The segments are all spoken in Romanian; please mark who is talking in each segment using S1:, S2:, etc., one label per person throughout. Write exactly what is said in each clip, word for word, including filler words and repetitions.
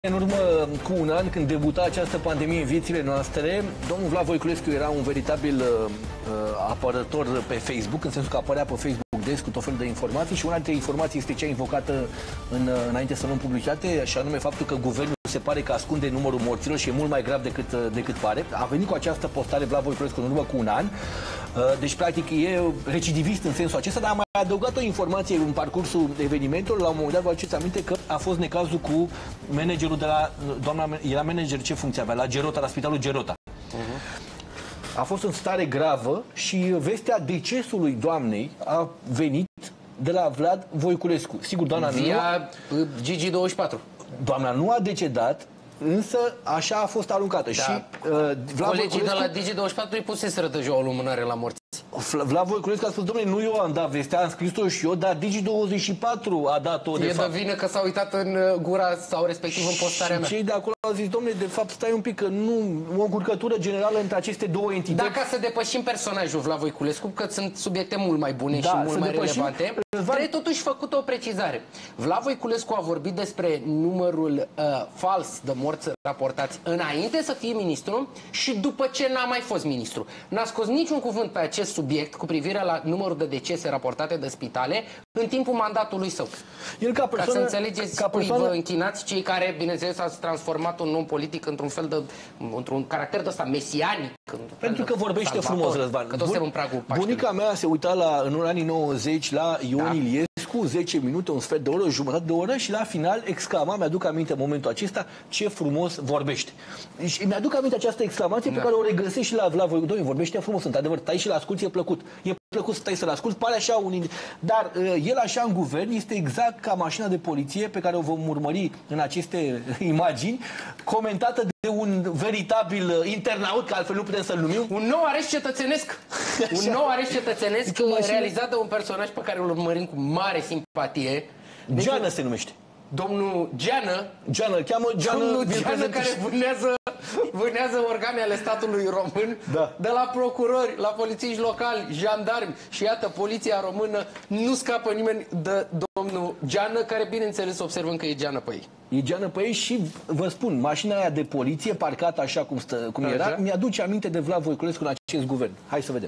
S1: În urmă cu un an, când debuta această pandemie în viețile noastre, domnul Vlad Voiculescu era un veritabil uh, apărător pe Facebook, în sensul că apărea pe Facebook des cu tot felul de informații și una dintre informații este cea invocată în, înainte să luăm publicitate, și anume faptul că guvernul se pare că ascunde numărul morților și e mult mai grav decât, decât pare. A venit cu această postare Vlad Voiculescu în urmă cu un an, deci practic e recidivist în sensul acesta, dar a mai adăugat o informație în parcursul evenimentelor. La un moment dat vă aduceți aminte că a fost necazul cu managerul de la, doamna, era manager, ce funcție avea? La Gerota, la spitalul Gerota. Uh-huh. A fost în stare gravă și vestea decesului doamnei a venit de la Vlad Voiculescu. Sigur, doamna
S2: via nu... Gigi douăzeci și patru.
S1: Doamna nu a decedat, însă așa a fost aruncată. Da. Și uh, Vlad
S2: Colegii
S1: Voiculescu...
S2: de la Digi douăzeci și patru îi puseseră deja o lumânare la morți.
S1: Vlad Voiculescu a spus, domnule, nu eu am dat vestea, am scris-o și eu, dar Digi douăzeci și patru a dat-o de
S2: e
S1: fapt.
S2: de vină că s-a uitat în gura sau respectiv în postarea mea.
S1: Și cei de acolo au zis, domnule, de fapt stai un pic, că nu, o încurcătură generală între aceste două entități.
S2: Dacă să depășim personajul Vlad Voiculescu, că sunt subiecte mult mai bune da, și mult mai depășim, relevante, trebuie totuși făcut o precizare. Vlad Voiculescu a vorbit despre numărul uh, fals de morți raportați înainte să fie ministru și după ce n-a mai fost ministru. N-a scos niciun cuvânt pe acest subiect cu privire la numărul de decese raportate de spitale în timpul mandatului său.
S1: El ca, persoană,
S2: ca să înțelegeți
S1: ca persoană...
S2: cui vă închinați, cei care, bineînțeles, ați transformat un om politic într-un fel de, într-un caracter de ăsta mesianic.
S1: Pentru că vorbește
S2: salvator,
S1: frumos, Răzvan.
S2: Că toți Bun, în pragul
S1: bunica mea se uita la, în anii nouăzeci la Ion da. Iliescu, zece minute, un sfert de oră, o jumătate de oră și la final exclama, mi-aduc aminte momentul acesta, ce frumos vorbește. Și mi-aduc aminte această exclamație da. pe care o regăsesc și la Vlad Voiculescu. Doamne, vorbește frumos, într-adevăr, tai și la asculti, e plăcut. E plăcut să stai să-l asculti, pare așa un... Dar uh, el așa în guvern este exact ca mașina de poliție pe care o vom urmări în aceste imagini, comentată de un veritabil internaut, că altfel nu putem să-l numim.
S2: Un nou arest cetățenesc. Un nou arest cetățenesc realizat de un personaj pe care îl urmărim cu mare simpatie.
S1: Deci, Geană se numește.
S2: Domnul Geană.
S1: Geană, îl cheamă Geană.
S2: Domnul Geană care vânează, vânează organe ale statului român,
S1: da.
S2: de la procurori, la polițiști locali, jandarmi. Și iată, poliția română nu scapă nimeni de domnul Geană, care, bineînțeles, observăm că e Geană pe ei.
S1: E Geană pe ei și, vă spun, mașina aia de poliție, parcată așa cum, stă, cum era, mi-aduce aminte de Vlad Voiculescu în acest guvern. Hai să vedem.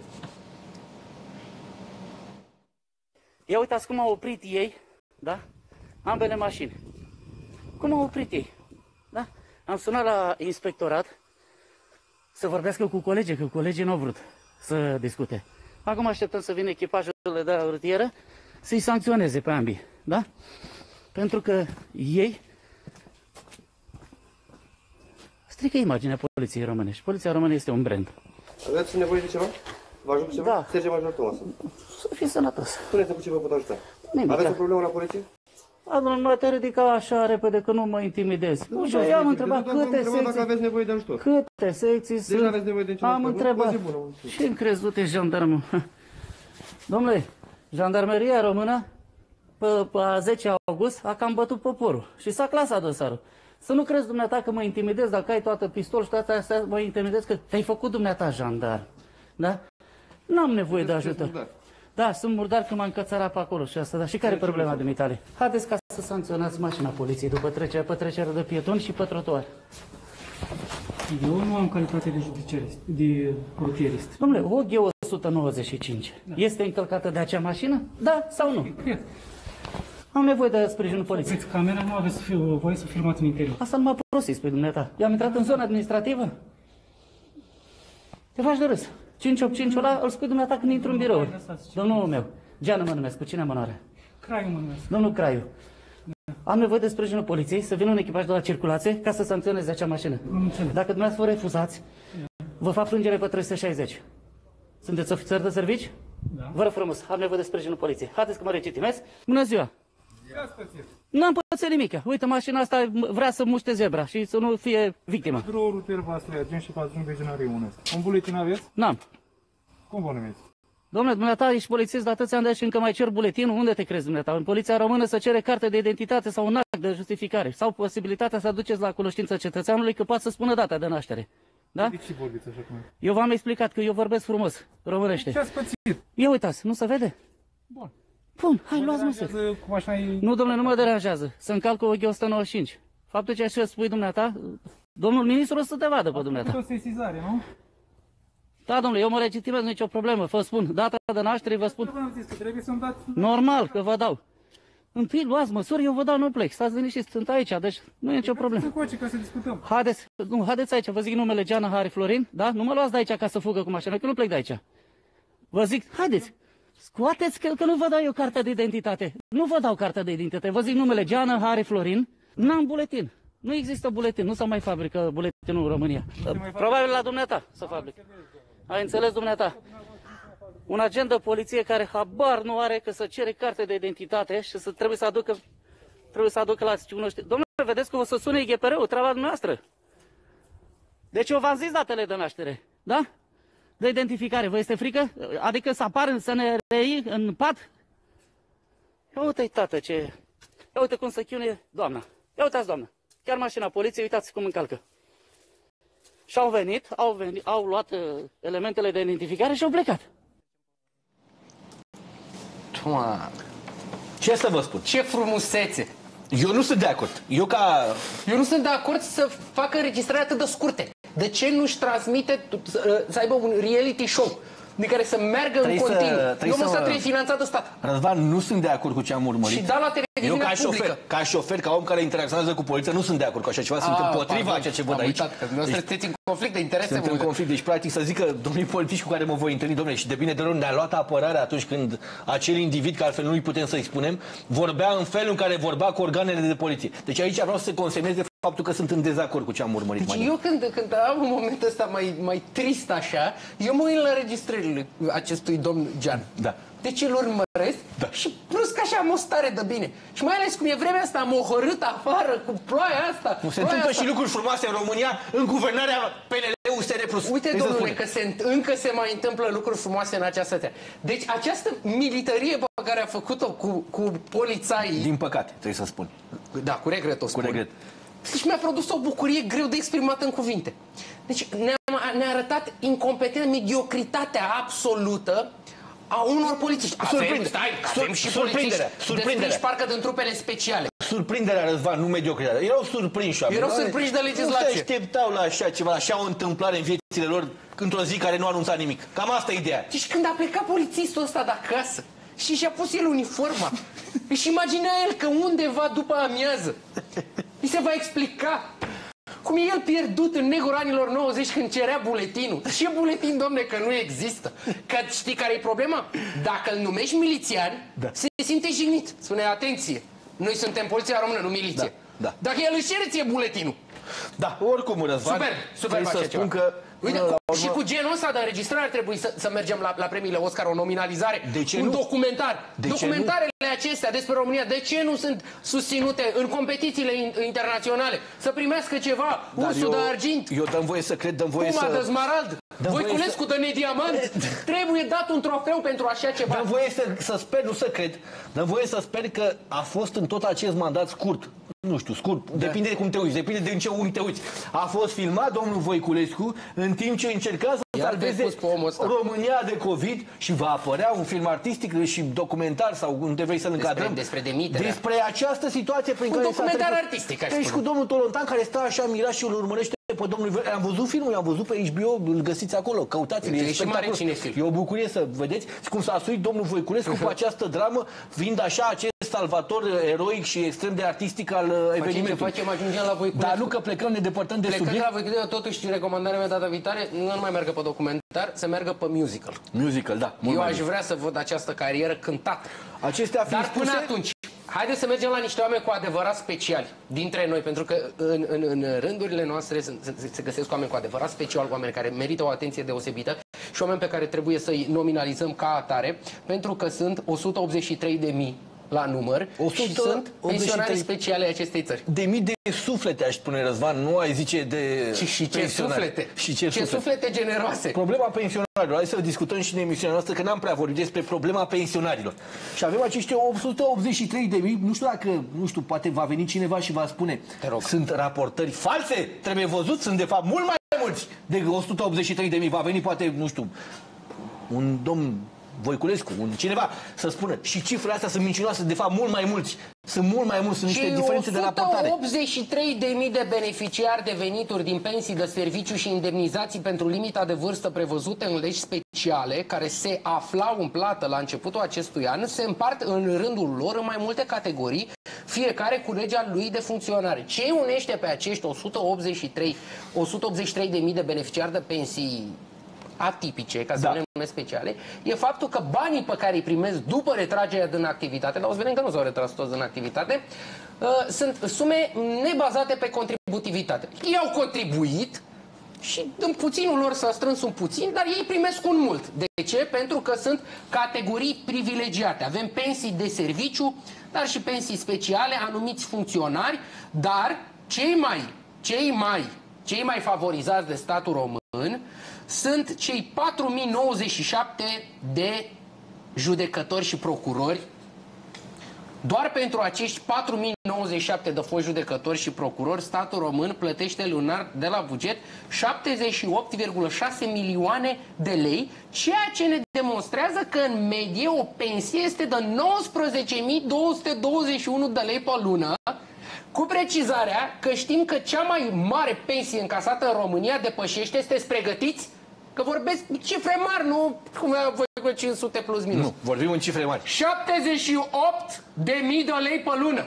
S3: Ia uitați cum au oprit ei, da? Ambele mașini. Cum au oprit ei? Da? Am sunat la inspectorat să vorbească cu colegii, că colegii nu au vrut să discute. Acum așteptăm să vină echipajul de la rutieră să-i sancționeze pe ambii. Da? Pentru că ei strică imaginea poliției românești. Poliția română este un brand.
S4: Aveți nevoie de ceva? Vă ajut cu ceva?
S3: Da.
S4: Serge Major Tomas.
S3: Să fii sănătos.
S4: Spuneți-mi cu ce vă pot ajuta.
S3: Nimic.
S4: Aveți o problemă la poliție?
S3: Nu te ridica așa repede că nu mă intimidezi. Nu, și eu am întrebat câte secții...
S4: Dacă aveți nevoie de ajutor.
S3: Câte secții sunt...
S4: Deci aveți nevoie de niciun
S3: am întrebat. Și încrezut-te jandarmul. Domnule, jandarmeria română pe, pe zece august a cam bătut poporul. Și s-a clasat dosarul. Să nu crezi dumneata că mă intimidezi dacă ai toată pistol și toate astea, mă intimidezi că te-ai făcut dumneata jandarm. Da? N-am nevoie de ajutor. Da, sunt murdar că m-am încățărat pe acolo și asta, dar și care e problema de mitale? Haideți ca să sancționați mașina poliției după trecerea, pe trecerea de pietoni și pe trotuar.
S5: Eu nu am calitate de judiciarist, de rutierist.
S3: Dom'le, O G o sută nouăzeci și cinci da. Este încălcată de acea mașină? Da sau nu?
S5: Cred.
S3: Am nevoie de sprijinul poliției.
S5: Aveți camera, nu aveți voie să filmați în interior.
S3: Asta nu m-a prostit pe dumneata. Eu am intrat în zona administrativă? Te faci de râs. cinci opt cinci ăla, îl spui dumneata când intru în birou. Domnul meu, Geană mă numesc, cu cine mă onoare?
S5: Craiu mă numesc.
S3: Domnul Craiu. Da. Am nevoie de sprijinul poliției să vină un echipaj de la circulație ca să sancționeze acea mașină. Dacă dumneavoastră vă refuzați, da. Vă fac plângere pe trei sute șaizeci. Sunteți ofițer de servici?
S5: Da.
S3: Vă rog frumos, am nevoie de sprijinul poliției. Haideți că mă recitimez. Bună ziua! Nu am pățit nimic. Uite, mașina asta vrea să muște zebra și să nu fie victimă.
S5: Biroul rutier Vaslui, agent și patrulă de genare unu. Un buletin aveți?
S3: N-am.
S5: Cum vă numiți?
S3: Domnule, dumneata ești polițist de atâția ani și încă mai cer buletinul? Unde te crezi, dumneata? În poliția română să cere carte de identitate sau un act de justificare. Sau posibilitatea să aduceți la cunoștință cetățeanului că poate să spună data de naștere. Da?
S5: De ce vorbiți așa cum e?
S3: Eu v-am explicat că eu vorbesc frumos, românește.
S5: Ce ați pățit?
S3: Ia uitați, nu se vede?
S5: Bun.
S3: Bun, hai, luați măsuri.
S5: E...
S3: Nu, domnule, nu mă deranjează. Să încalcă O G o sută nouăzeci și cinci. Faptul ce așa spui dumneata, domnul ministru o să te vadă pe dumneata.
S5: O sesizare, nu?
S3: Da, domnule, eu mă legitimez, nicio problemă, vă spun. Data de naștere, vă spun.
S5: V-am zis că trebuie să-mi dați...
S3: Normal că vă dau. Întâi luați măsuri, eu vă dau, nu plec. Stați liniștiți, sunt aici, deci nu e nicio problemă.
S5: Să coace ca să discutăm.
S3: Haideți, nu, haideți aici, vă zic numele Geana Hari Florin, da? Nu mă luați de aici ca să fugă cu mașina, că nu plec de aici. Vă zic, haideți, scoateți că, că nu vă dau eu cartea de identitate. Nu vă dau cartea de identitate, vă zic numele Geana Hari Florin, n-am buletin. Nu există buletin, nu se mai fabrică buletinul în România. Probabil la dumneata să fabrică. Ai înțeles, dumneata? Un agent de poliție care habar nu are că să cere carte de identitate și să trebuie să aducă, trebuie să aducă la cunoștință. Domnule, vedeți că o să sune I G P R-ul, treaba dumneavoastră. Deci eu v-am zis datele de naștere, da? De identificare. Vă este frică? Adică să apar în S N R I, în pat? Ia uite-i, tată, ce... Ia uite cum se chinuie doamna. Ia uitați, doamna. Chiar mașina poliției, uitați cum încalcă. Și au venit, au venit, au luat uh, elementele de identificare și au plecat.
S2: Toma,
S1: Ce să vă spun?
S2: ce frumusețe!
S1: Eu nu sunt de acord. Eu ca...
S2: Eu nu sunt de acord să facă înregistrări atât de scurte. De ce nu-și transmite, să, să aibă un reality show de care să meargă
S1: Trebuie
S2: în continuu?
S1: să- trebuie
S2: Eu mă
S1: să-
S2: trebuie finanțat de stat.
S1: Răzvan, nu sunt de acord cu ce am urmărit.
S2: Și da la
S1: Eu
S2: televiziunea
S1: ca
S2: publică.
S1: șofer, ca șofer, ca om care interacționează cu poliția, nu sunt de acord cu așa ceva, sunt
S2: Ah,
S1: împotriva
S2: pardon,
S1: ceea ce văd
S2: am
S1: aici.
S2: uitat că dumneavoastră
S1: Deci,
S2: sunteți în conflict de interese.
S1: sunt în
S2: mult.
S1: conflict, deci practic să zic că domnii politici cu care mă voi întâlni, domnule, și de bine de rău ne-a luat apărarea atunci când acel individ, că altfel nu-i putem să-i spunem, vorbea în felul în care vorbea cu organele de poliție. Deci aici vreau să se consemneze faptul că sunt în dezacord cu ce am urmărit mai
S2: Deci eu când, când am un moment ăsta mai, mai trist așa, eu mă uit la înregistrările acestui domn Gean.
S1: Da.
S2: Deci îl urmăresc
S1: Da.
S2: și plus că așa am o stare de bine. Și mai ales cum e vremea asta mohorât afară, cu ploaia asta.
S1: Nu se
S2: ploaia
S1: întâmplă
S2: asta.
S1: și lucruri frumoase în România în guvernarea P N L-U S R plus.
S2: Uite, domnule, că se, încă se mai întâmplă lucruri frumoase în această țară. Deci această militarie pe care a făcut-o cu, cu polițaii...
S1: Din păcate, trebuie să spun.
S2: Da, cu regret o
S1: Cu
S2: spun.
S1: regret.
S2: Deci mi-a produs o bucurie greu de exprimat în cuvinte. Deci ne-a, ne-a arătat incompetență, mediocritatea absolută a unor polițiști.
S1: Surprinde-
S2: Avem, stai, avem
S1: sur-
S2: și
S1: surprinderea,
S2: polițiști
S1: surprinderea.
S2: destinși parcă din trupele speciale.
S1: Surprinderea, Răzvan, nu mediocritatea. Erau surprinși oamenii.
S2: Erau
S1: Doamne,
S2: surprinși de legislație.
S1: Nu se așteptau la așa ceva, așa o întâmplare în viețile lor într-o zi care nu anunța nimic. Cam asta e ideea.
S2: Deci când a plecat polițistul ăsta de acasă și și-a pus el uniforma, își imagina el că undeva după amiază îi se va explica cum e el pierdut în negurul anilor nouăzeci când cerea buletinul. Ce buletin, domne, că nu există? Că știi care e problema? Dacă îl numești milițian,
S1: Da.
S2: se simte jignit. Spune, atenție, noi suntem poliția română, nu miliție.
S1: Da, da.
S2: Dacă el își cere ție buletinul.
S1: Da, oricum, Răzvan,
S2: Super, super
S1: trebuie să
S2: așa
S1: spun
S2: ceva.
S1: că...
S2: Uite,
S1: până la
S2: cu,
S1: urmă-
S2: și cu genul ăsta de înregistrare ar trebui să, să mergem la, la premiile Oscar, o nominalizare,
S1: De ce
S2: un
S1: nu?
S2: documentar.
S1: De ce
S2: Documentarele acestea despre România, de ce nu sunt susținute în competițiile in, internaționale? Să primească ceva,
S1: Dar
S2: ursul
S1: eu-
S2: de argint,
S1: Eu dăm voie să cred, dăm voie
S2: puma
S1: să...
S2: de smarald,
S1: Dăm voie
S2: Voiculescu de nediamant. Trebuie dat un trofeu pentru așa ceva.
S1: Dăm voie să, să sper, nu să cred, dăm voie să sper că a fost în tot acest mandat scurt, nu știu, scurt, da. Depinde de cum te uiți, depinde de în ce unghi te uiți. A fost filmat domnul Voiculescu în timp ce încerca să
S2: Iar
S1: salveze
S2: te-ai pus pe omul ăsta.
S1: România de COVID și va apărea un film artistic și documentar sau unde vrei să-l încadrăm.
S2: despre demiterea.
S1: Despre această situație prin
S2: Un
S1: care
S2: documentar
S1: s-a
S2: artistic, aș
S1: Că ești
S2: spune.
S1: cu domnul Tolontan care stă așa mirat și îl urmărește pe domnul Iver- Am văzut filmul, am văzut pe H B O, îl găsiți acolo, căutați-l.
S2: E
S1: e
S2: și
S1: spectaculos.
S2: mare cinefil.
S1: E o bucurie să vedeți cum s-a suit domnul Voiculescu cu această dramă, fiind așa acest salvator eroic și extrem de artistic al uh,
S2: Facem ce
S1: evenimentului.
S2: facem, ajungem la Voiculescu.
S1: Dar nu că plecăm, ne depărtăm de
S2: Plecând
S1: subiect.
S2: la Voiculescu, totuși recomandarea mea data viitoare, nu mai meargă pe documentar, să meargă pe musical.
S1: Musical, da. mult
S2: Eu
S1: mai
S2: aș
S1: bine.
S2: vrea să văd această carieră cântată.
S1: Acestea fiind
S2: Dar până
S1: spuse,
S2: atunci, haideți să mergem la niște oameni cu adevărat speciali dintre noi, pentru că în, în, în rândurile noastre se, se găsesc oameni cu adevărat speciali, oameni care merită o atenție deosebită și oameni pe care trebuie să-i nominalizăm ca atare, pentru că sunt o sută optzeci și trei de mii la număr
S1: o sută
S2: și sunt
S1: optzeci și trei
S2: pensionarii speciale ai acestei țări.
S1: de mii de suflete, aș spune, Răzvan, nu ai zice de
S2: Și, și ce
S1: pensionari.
S2: suflete,
S1: Și ce,
S2: ce
S1: suflete.
S2: suflete generoase.
S1: Problema pensionarilor, hai să discutăm și în emisiunea noastră, că n-am prea vorbit despre problema pensionarilor. Și avem acești o sută optzeci și trei de mii, nu știu dacă, nu știu, poate va veni cineva și va spune,
S2: Te rog.
S1: sunt raportări false, trebuie văzut, sunt de fapt mult mai mulți de o sută optzeci și trei de mii, va veni poate, nu știu, un domn Voiculescu, un cineva, să spună și cifrele astea sunt mincinoase, de fapt mult mai mulți. Sunt mult mai mulți, sunt niște diferențe de raportare.
S2: o sută optzeci și trei de mii de beneficiari de venituri din pensii de serviciu și indemnizații pentru limita de vârstă prevăzute în legi speciale, care se aflau în plată la începutul acestui an, se împart în rândul lor în mai multe categorii, fiecare cu legea lui de funcționare. Ce unește pe acești o sută optzeci și trei de mii de beneficiari de pensii atipice, ca să spunem nume speciale, e faptul că banii pe care îi primesc după retragerea din activitate, dar o să vedem că nu s-au retras toți din activitate, uh, sunt sume nebazate pe contributivitate. Ei au contribuit și în puținul lor s-a strâns un puțin, dar ei primesc un mult. De ce? Pentru că sunt categorii privilegiate. Avem pensii de serviciu, dar și pensii speciale, anumiți funcționari, dar cei mai, cei mai, cei mai favorizați de statul român sunt cei patru mii nouăzeci și șapte de judecători și procurori. Doar pentru acești patru mii nouăzeci și șapte de foști judecători și procurori, statul român plătește lunar de la buget șaptezeci și opt virgulă șase milioane de lei, ceea ce ne demonstrează că în medie o pensie este de nouăsprezece mii două sute douăzeci și unu de lei pe lună, cu precizarea că știm că cea mai mare pensie încasată în România depășește, sunteți pregătiți? Că vorbesc cifre mari, nu cum voi cu cinci sute plus minus.
S1: Nu, vorbim în cifre mari.
S2: șaptezeci și opt de mii de lei pe lună.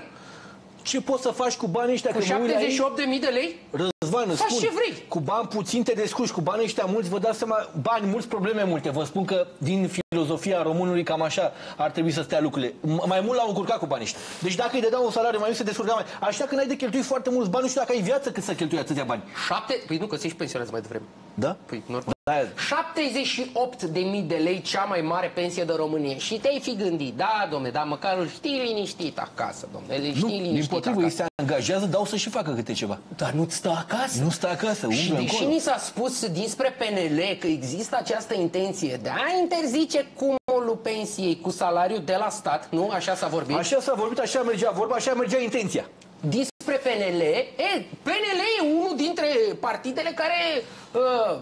S1: Ce poți să faci cu banii ăștia?
S2: Cu șaptezeci și opt de mii de lei?
S1: Răzvan, îți
S2: faci
S1: spun,
S2: ce vrei.
S1: Cu bani puțin te descurci, cu banii ăștia mulți, vă dați seama, bani mulți, probleme multe. Vă spun că din filozofia românului cam așa ar trebui să stea lucrurile. Mai mult l-au încurcat cu banii ăștia. Deci dacă îi dădeau un salariu mai mic, se descurca mai. Așa că n-ai de cheltui foarte mulți bani, nu știu dacă ai viață cât să cheltui atâția bani.
S2: Șapte? Păi nu, că se și pensionează mai devreme.
S1: Da?
S2: Păi normal. șaptezeci și opt de mii de lei, cea mai mare pensie de România. Și te-ai fi gândit, da, domne, dar măcar îl știi liniștit acasă, domne, îl știi
S1: nu,
S2: liniștit
S1: din potrivă, ei se angajează, dau să și facă câte ceva.
S2: Dar nu-ți stă acasă.
S1: Nu stă acasă,
S2: și
S1: umblă
S2: deși
S1: încolo.
S2: ni s-a spus dinspre P N L că există această intenție de a interzice cumulul pensiei cu salariu de la stat, nu? Așa s-a vorbit.
S1: Așa s-a vorbit, așa mergea vorba, așa mergea intenția.
S2: Dinspre P N L, e, P N L e unul dintre partidele care uh,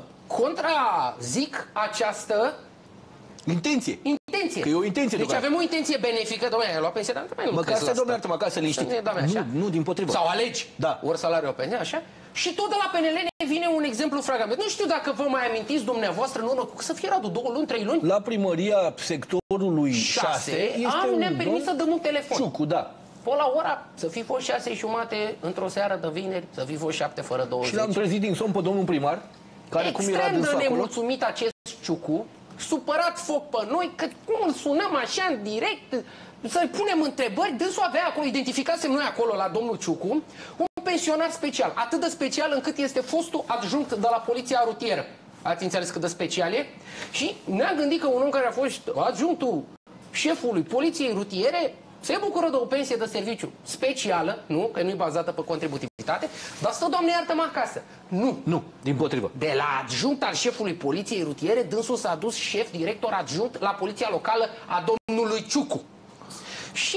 S2: contrazic această
S1: intenție.
S2: Intenție.
S1: Că e o intenție.
S2: Deci avem o intenție benefică, domnule, ai luat pensie, dar nu
S1: măcar să domnule, măcar să liniștit. Nu, nu, din potrivă.
S2: Sau alegi.
S1: Da.
S2: Ori salariul o pensie, așa? Și tot de la P N L ne vine un exemplu fragment. Nu știu dacă vă mai amintiți dumneavoastră în urmă, să fie Radu, două luni, trei luni?
S1: La primăria sectorului șase
S2: am, ne-am permis să dăm un telefon.
S1: Ciucu, da.
S2: Până la ora, să fi fost șase jumate într-o seară de vineri, să fi fost șapte fără douăzeci.
S1: Și l-am trezit din somn pe domnul primar, care
S2: extrem
S1: cum era
S2: de
S1: dânsul
S2: nemulțumit acolo? Acest Ciucu, supărat foc pe noi, că cum îl sunăm așa în direct, să-i punem întrebări. Dânsul avea acolo, identificasem noi acolo la domnul Ciucu, un pensionar special, atât de special încât este fostul adjunct de la poliția rutieră. Ați înțeles cât de special e? Și ne-am gândit că un om care a fost adjunctul șefului poliției rutiere se bucură de o pensie de serviciu specială, nu? Că nu e bazată pe contributivitate, dar stă, Doamne, iartă-mă, acasă. Nu.
S1: Nu, din potrivă.
S2: De la adjunct al șefului poliției rutiere, dânsul s-a dus șef, director adjunct la poliția locală a domnului Ciucu. Și...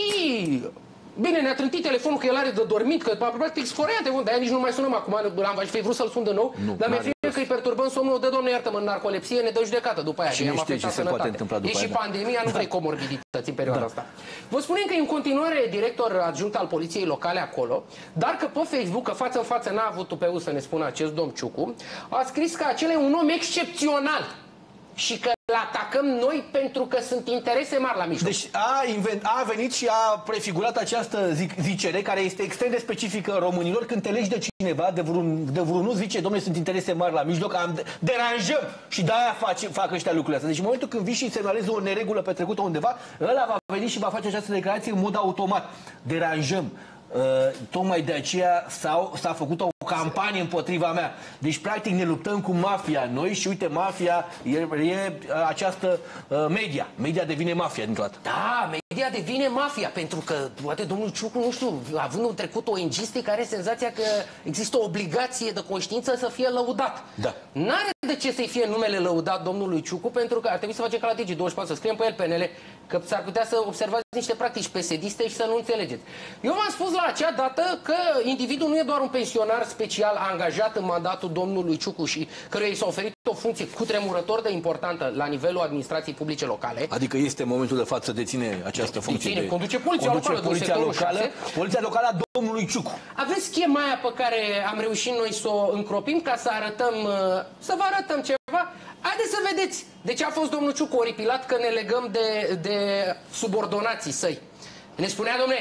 S2: bine, ne-a trântit telefonul că el are de dormit, că practic sforiate, de aia nici nu mai sunăm acum, am fi vrut să-l sun de nou, nu, dar mi-e frică că îi perturbăm somnul, de Doamne iartă-mă, în narcolepsie ne dă judecată după aia.
S1: Și nu știe ce se poate întâmpla după
S2: aia. E și pandemia, nu vrei comorbidități în perioada
S1: da.
S2: asta. Vă spunem că e în continuare director adjunct al poliției locale acolo, dar că pe Facebook, că față în față n-a avut tupeu să ne spună acest domn Ciucu, a scris că acela e un om excepțional și că îl atacăm noi pentru că sunt interese mari la mijloc.
S1: Deci a, invent, a venit și a prefigurat această zic, zicere care este extrem de specifică românilor. Când te legi de cineva, de vreun, de vreunul, zice, domnule, sunt interese mari la mijloc, am, deranjăm și de-aia fac ăștia lucrurile astea. Deci în momentul când vii și semnalezi o neregulă petrecută undeva, ăla va veni și va face această declarație în mod automat. Deranjăm. Uh, tocmai de aceea s-a făcut o campanie împotriva mea. Deci, practic, ne luptăm cu mafia noi și, uite, mafia e, e această uh, media. Media devine mafia dintr-o dată.
S2: Da, media devine mafia, pentru că, poate, domnul Ciucu, nu știu, având un trecut O N G-istic, are senzația că există o obligație de conștiință să fie lăudat.
S1: Da.
S2: N-are de ce să-i fie numele lăudat domnului Ciucu, pentru că ar trebui să facem ca la Digi douăzeci și patru, să scriem pe el P N L. că s-ar putea să observați niște practici pesediste și să nu înțelegeți. Eu v-am spus la acea dată că individul nu e doar un pensionar special angajat în mandatul domnului Ciucu și căruia i s-a oferit o funcție cutremurător de importantă la nivelul administrației publice locale.
S1: Adică este în momentul de față deține această funcție.
S2: Deține,
S1: de...
S2: conduce poliția
S1: conduce
S2: locală.
S1: Poliția locală, poliția locală a domnului Ciucu.
S2: Aveți schema aia pe care am reușit noi să o încropim ca să arătăm, să vă arătăm ceva? Haideți să vedeți de ce a fost domnul Ciucu oripilat că ne legăm de, de subordonații săi. Ne spunea, domnule,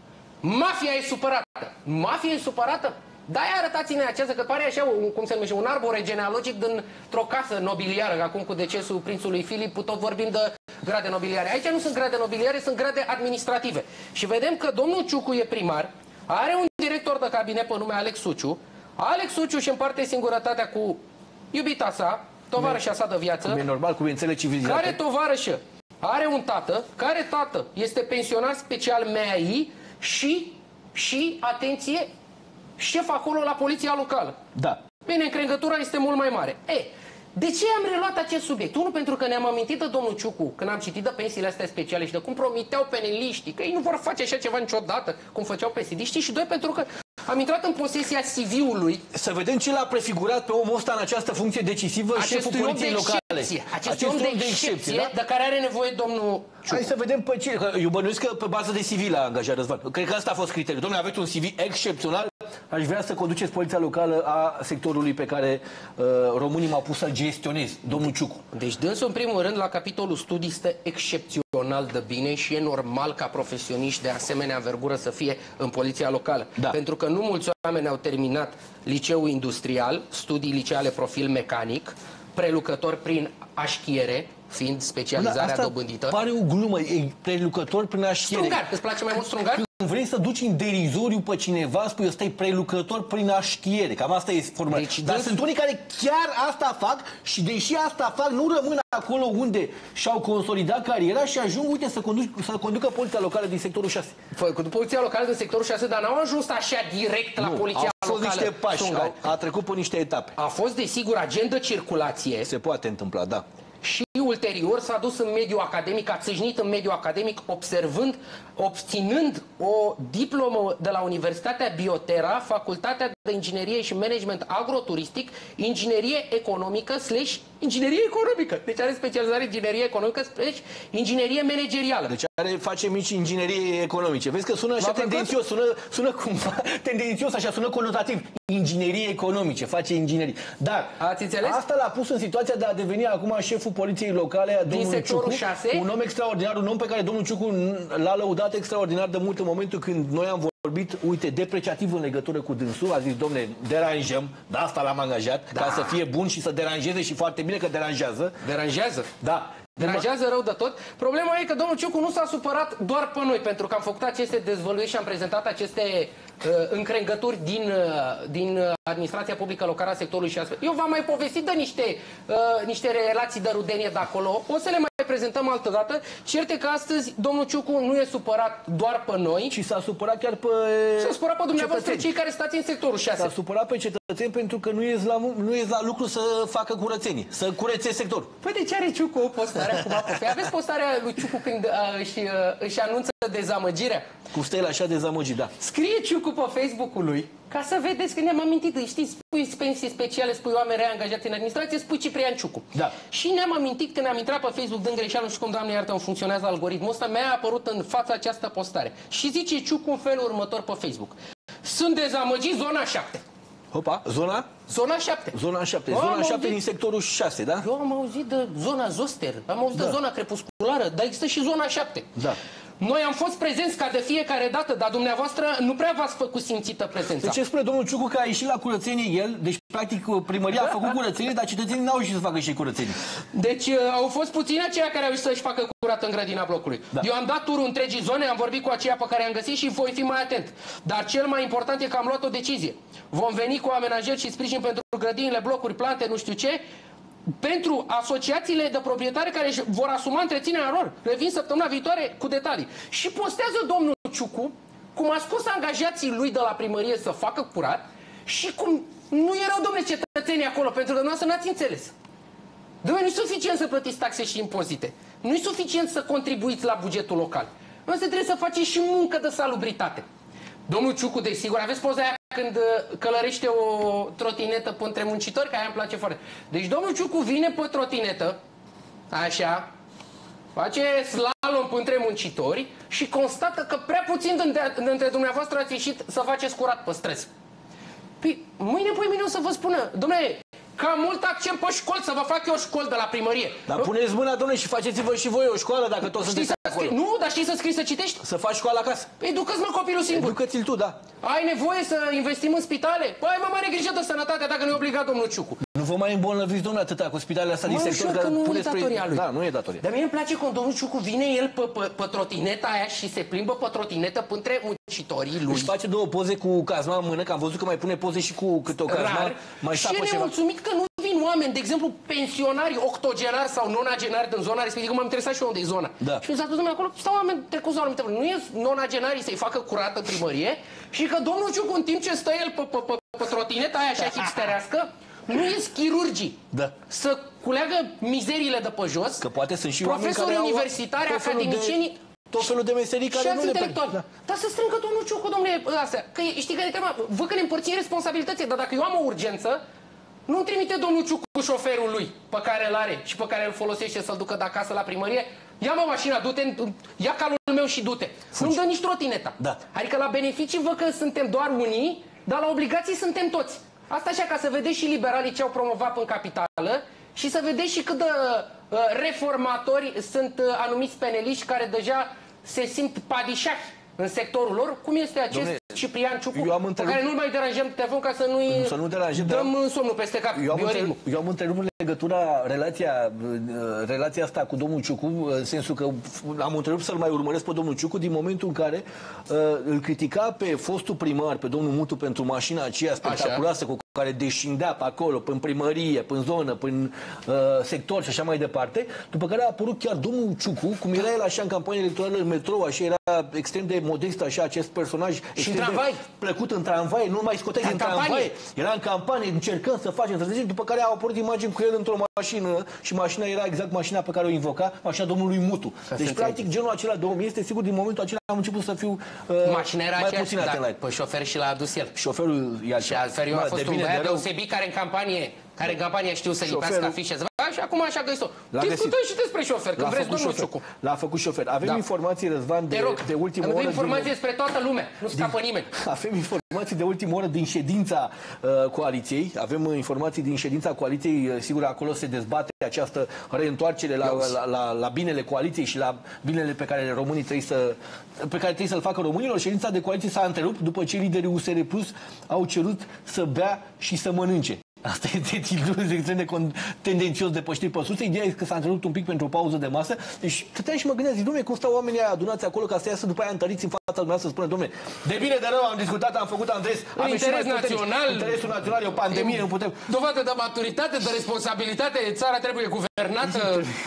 S2: mafia e supărată. Mafia e supărată? Da, arătați-ne aceasta, că pare așa, un, cum se numește, un arbore genealogic dintr-o casă nobiliară, acum cu decesul prințului Filip, tot vorbim de grade nobiliare. Aici nu sunt grade nobiliare, sunt grade administrative. Și vedem că domnul Ciucu e primar, are un director de cabinet pe nume Alex Suciu. Alex Suciu își împarte singurătatea cu iubita sa, tovarășa sa de viață.
S1: Cum e normal, cu bineînțeles civilizate.
S2: Care tovarășă are un tată, care tată este pensionar special M A I și, și, atenție, șef acolo la poliția locală.
S1: Da.
S2: Bine, încrengătura este mult mai mare. E, de ce am reluat acest subiect? Unul, pentru că ne-am amintit de domnul Ciucu, când am citit de pensiile astea speciale și de cum promiteau peneliștii, că ei nu vor face așa ceva niciodată, cum făceau pesediștii, și doi, pentru că am intrat în posesia C V-ului.
S1: Să vedem ce l-a prefigurat pe omul ăsta în această funcție decisivă, șeful poliției locale.
S2: Acest om de excepție, da? De care are nevoie domnul Ciucu.
S1: Hai să vedem pe ce. Că eu bănuiesc că pe bază de C V l-a angajat Răzvan. Cred că asta a fost criteriul. Domnule, aveți un C V excepțional. Aș vrea să conduceți poliția locală a sectorului pe care uh, românii m-au pus să-l gestionez, domnul Ciucu.
S2: Deci dânsul, în primul rând, la capitolul studii stă excepțional de bine și e normal ca profesioniști de asemenea învergură să fie în poliția locală. Da. Pentru că nu mulți oameni au terminat liceul industrial, studii liceale profil mecanic, prelucrători prin așchiere, fiind specializarea
S1: da,
S2: dobândită.
S1: Pare o glumă, e prelucrător prin așchiere.
S2: Strungar, îți place mai mult strungar?
S1: Când vrei să duci în derizoriu pe cineva, spui ăsta e prelucrător prin așchiere. Cam asta e formula. Deci, Dar sunt unii care chiar asta fac și deși asta fac, nu rămân acolo unde și-au consolidat cariera și ajung, uite, să, conduc, să conducă poliția locală din sectorul șase.
S2: Conduc poliția locală din sectorul șase, dar n-au ajuns așa direct la
S1: nu,
S2: poliția
S1: au fost
S2: locală.
S1: niște pași, a, a trecut pe niște etape.
S2: A fost, desigur, agent de circulație.
S1: Se poate întâmpla, da.
S2: Și ulterior s-a dus în mediul academic, a țâșnit în mediul academic, observând, obținând o diplomă de la Universitatea Biotera, Facultatea de Inginerie și Management Agroturistic, Inginerie Economică slash Inginerie Economică. Deci are specializare în Inginerie Economică slash Inginerie Managerială.
S1: Deci are, face mici inginerie economice. Vezi că sună așa tendențios, sună, sună cumva tendențios, așa, sună conotativ. Inginerie economice, face inginerie. Dar
S2: ați înțeles?
S1: Asta l-a pus în situația de a deveni acum șeful poliției locale a domnului Ciucu.
S2: șase.
S1: Un om extraordinar, un om pe care domnul Ciucu l-a lăudat extraordinar de mult în momentul când noi am vorbit, uite, depreciativ în legătură cu dânsul. A zis, domne, deranjăm, de asta l-am angajat, da, ca să fie bun și să deranjeze și foarte bine că deranjează.
S2: Deranjează?
S1: Da.
S2: Deranjează rău de tot. Problema e că domnul Ciucu nu s-a supărat doar pe noi, pentru că am făcut aceste dezvăluiri și am prezentat aceste uh, încrengături din, uh, din administrația publică locală a sectorului și astfel. Eu v-am mai povestit de niște, uh, niște relații de rudenie de acolo. O să le mai prezentăm altă dată. Cert e că astăzi domnul Ciucu nu e supărat doar pe noi,
S1: ci s-a supărat chiar pe
S2: S-a supărat pe dumneavoastră, cetățeni, cei care stați în sectorul șase.
S1: S-a supărat pe cetățeni pentru că nu ies la, nu ies la lucru să facă curățenii, să curețe sectorul.
S2: Păi de ce are Ciucu o postare acum pe Facebook? Aveți postarea lui Ciucu când uh, își, uh, își anunță dezamăgirea?
S1: Cu stele așa dezamăgit, da.
S2: Scrie Ciucu pe Facebook-ul lui, ca să vedeți că ne-am amintit. Știți, spui pensii speciale, spui oameni reangajați în administrație, spui Ciprian Ciucu.
S1: Da.
S2: Și ne-am amintit când am intrat pe Facebook din greșeală, nu știu cum, Doamne iartă, îmi funcționează algoritmul ăsta, mi-a apărut în fața această postare. Și zice Ciucu în felul următor pe Facebook: sunt dezamăgit, zona șapte.
S1: Hopa, zona?
S2: Zona șapte.
S1: Zona șapte. Zona șapte auzit... din sectorul șase, da?
S2: Eu am auzit de zona Zoster, am auzit da. de zona crepusculară, dar există și zona șapte.
S1: Da.
S2: Noi am fost prezenți ca de fiecare dată, dar dumneavoastră nu prea v-ați făcut simțită prezența.
S1: De ce spune domnul Ciucu că a ieșit la curățenie el? Deci, practic, primăria a făcut curățenie, dar cetățenii n-au ieșit să facă și curățenie.
S2: Deci, uh, au fost puțini aceia care au ieșit să-și facă curat în grădina blocului. Da. Eu am dat turul întregii zone, am vorbit cu aceia pe care am găsit și voi fi mai atent. Dar cel mai important e că am luat o decizie. Vom veni cu amenajări și sprijin pentru grădinile, blocuri, plante, nu știu ce, pentru asociațiile de proprietari care își vor asuma întreținerea lor. Revin săptămâna viitoare cu detalii. Și postează domnul Ciucu cum a scos angajații lui de la primărie să facă curat și cum nu erau, domnule, cetățenii acolo, pentru că dumneavoastră n-ați înțeles. Domnule, nu e suficient să plătiți taxe și impozite. Nu e suficient să contribuiți la bugetul local. Însă trebuie să faceți și muncă de salubritate. Domnul Ciucu, desigur, aveți poza aia când călărește o trotinetă pe între muncitori, că aia îmi place foarte. Deci domnul Ciucu vine pe trotinetă, așa, face slalom pe între muncitori și constată că prea puțin dintre dumneavoastră ați ieșit să faceți curat pe străzi. Păi, mâine, păi mine o să vă spună, domnule, ca mult accent pe școli, să vă fac eu o școală de la primărie.
S1: Dar puneți mâna, domnule, și faceți-vă și voi o școală dacă tot sunteți acolo.
S2: Nu, dar știi să scrii, să citești?
S1: Să faci școală acasă.
S2: Păi ducă-ți, mă, copilul singur.
S1: Ducă-ți-l tu, da.
S2: Ai nevoie să investim în spitale? Păi, mă, mare grijă de sănătate dacă nu e obligat domnul Ciucu.
S1: Nu vă mai îmbolnăviți, domnule, atâta cu spitalele astea din sector.
S2: Că nu e datoria lui.
S1: Da, nu e datoria.
S2: Dar mie îmi place când domnul Ciucu vine el pe, pe, pe trotineta aia și se plimbă pe trotinetă între muncitorii lui.
S1: Își face două poze cu cazma în mână, că am văzut că mai pune poze și cu câte o cazma. Mai
S2: și e nemulțumit că nu vin oameni, de exemplu, pensionari, octogenari sau nonagenari din zona respectivă, că m-am interesat și eu unde e zona.
S1: Da.
S2: Și mi s-a spus, domnule, acolo stau oameni trecuți la o anumită. Nu e nonagenarii să-i facă curată în primărie și că domnul Ciucu, în timp ce stă el pe, pe, pe, pe trotineta aia așa hipsterească, nu ies chirurgii
S1: da.
S2: să culeagă mizeriile de pe jos,
S1: că poate sunt și
S2: profesori universitari, academicieni,
S1: de, tot felul de meserii care nu le
S2: intelectuali. Da. Dar să strângă domnul Ciucu, domnule, astea. Că știi care e tema? Văd că ne împărțim responsabilității, dar dacă eu am o urgență, nu-mi trimite domnul Ciucu șoferul lui pe care îl are și pe care îl folosește să-l ducă de acasă la primărie. Ia-mă mașina, du-te, ia calul meu și du-te. Nu-mi dă nici trotineta.
S1: Da.
S2: Adică la beneficii văd că suntem doar unii, dar la obligații suntem toți. Asta așa, ca să vedeți și liberalii ce au promovat în capitală și să vedeți și cât de uh, reformatori sunt uh, anumiți peneliști care deja se simt padișahi în sectorul lor, cum este acest Dom'le, Ciprian Ciucu, pe care nu-l mai deranjăm telefon ca să nu-i să nu deranjăm, dăm dar... somnul peste cap.
S1: Eu am, întrerupt, eu am întrerupt legătura, relația, relația asta cu domnul Ciucu, în sensul că am întrerupt să-l mai urmăresc pe domnul Ciucu din momentul în care uh, îl critica pe fostul primar, pe domnul Mutu, pentru mașina aceea spectaculoasă cu care descindea pe acolo, prin primărie, prin zonă, prin uh, sector și așa mai departe, după care a apărut chiar domnul Ciucu, cum era el așa în campanie electorală în metrou, așa era extrem de modest, așa acest personaj
S2: și în tramvai,
S1: plăcut în tramvai, nu mai scotea din tramvai, era în campanie, încercăm să facem treziri, după care au apărut imagini cu el într-o mașină și mașina era exact mașina pe care o invoca, mașina domnului Mutu. Să deci, practic, genul acela de om este, sigur, din momentul acela am început să fiu uh,
S2: mașina era
S1: mai
S2: aceeași,
S1: puțin atent la el.
S2: Pe șofer și l-a adus el.
S1: Șoferul i-a
S2: și altfel a fost un băiat deosebit care în campanie, care în campanie știu să lipească afișe. Și acum așa găsit-o. Discutăm și despre șofer, că vreți domnul Ciucu.
S1: L-a făcut șofer. Avem da. informații, Răzvan, de, de ultimă oră.
S2: Avem informații din... despre toată lumea, nu scapă nimeni.
S1: Avem informații de ultimă oră din ședința uh, coaliției. Avem uh, informații din ședința coaliției. Uh, sigur, acolo se dezbate această reîntoarcere la, la, la, la binele coaliției și la binele pe care românii trebuie să, pe care trebuie să-l facă românilor. Ședința de coaliție s-a întrerupt după ce liderii U S R Plus au cerut să bea și să mănânce. Asta este titlul extrem de tendențios de păștiri pe sus. Ideea e că s-a întrerupt un pic pentru o pauză de masă. Deci stăteam și mă gândeam, zic, dom'le, cum stau oamenii adunați acolo ca să iasă după aia întăriți în fața dumneavoastră să spună, dom'le, de bine de rău am discutat, am făcut, am des,
S2: am interes național,
S1: interesul național e o pandemie, nu putem.
S2: Dovadă de maturitate, de responsabilitate, țara trebuie guvernată,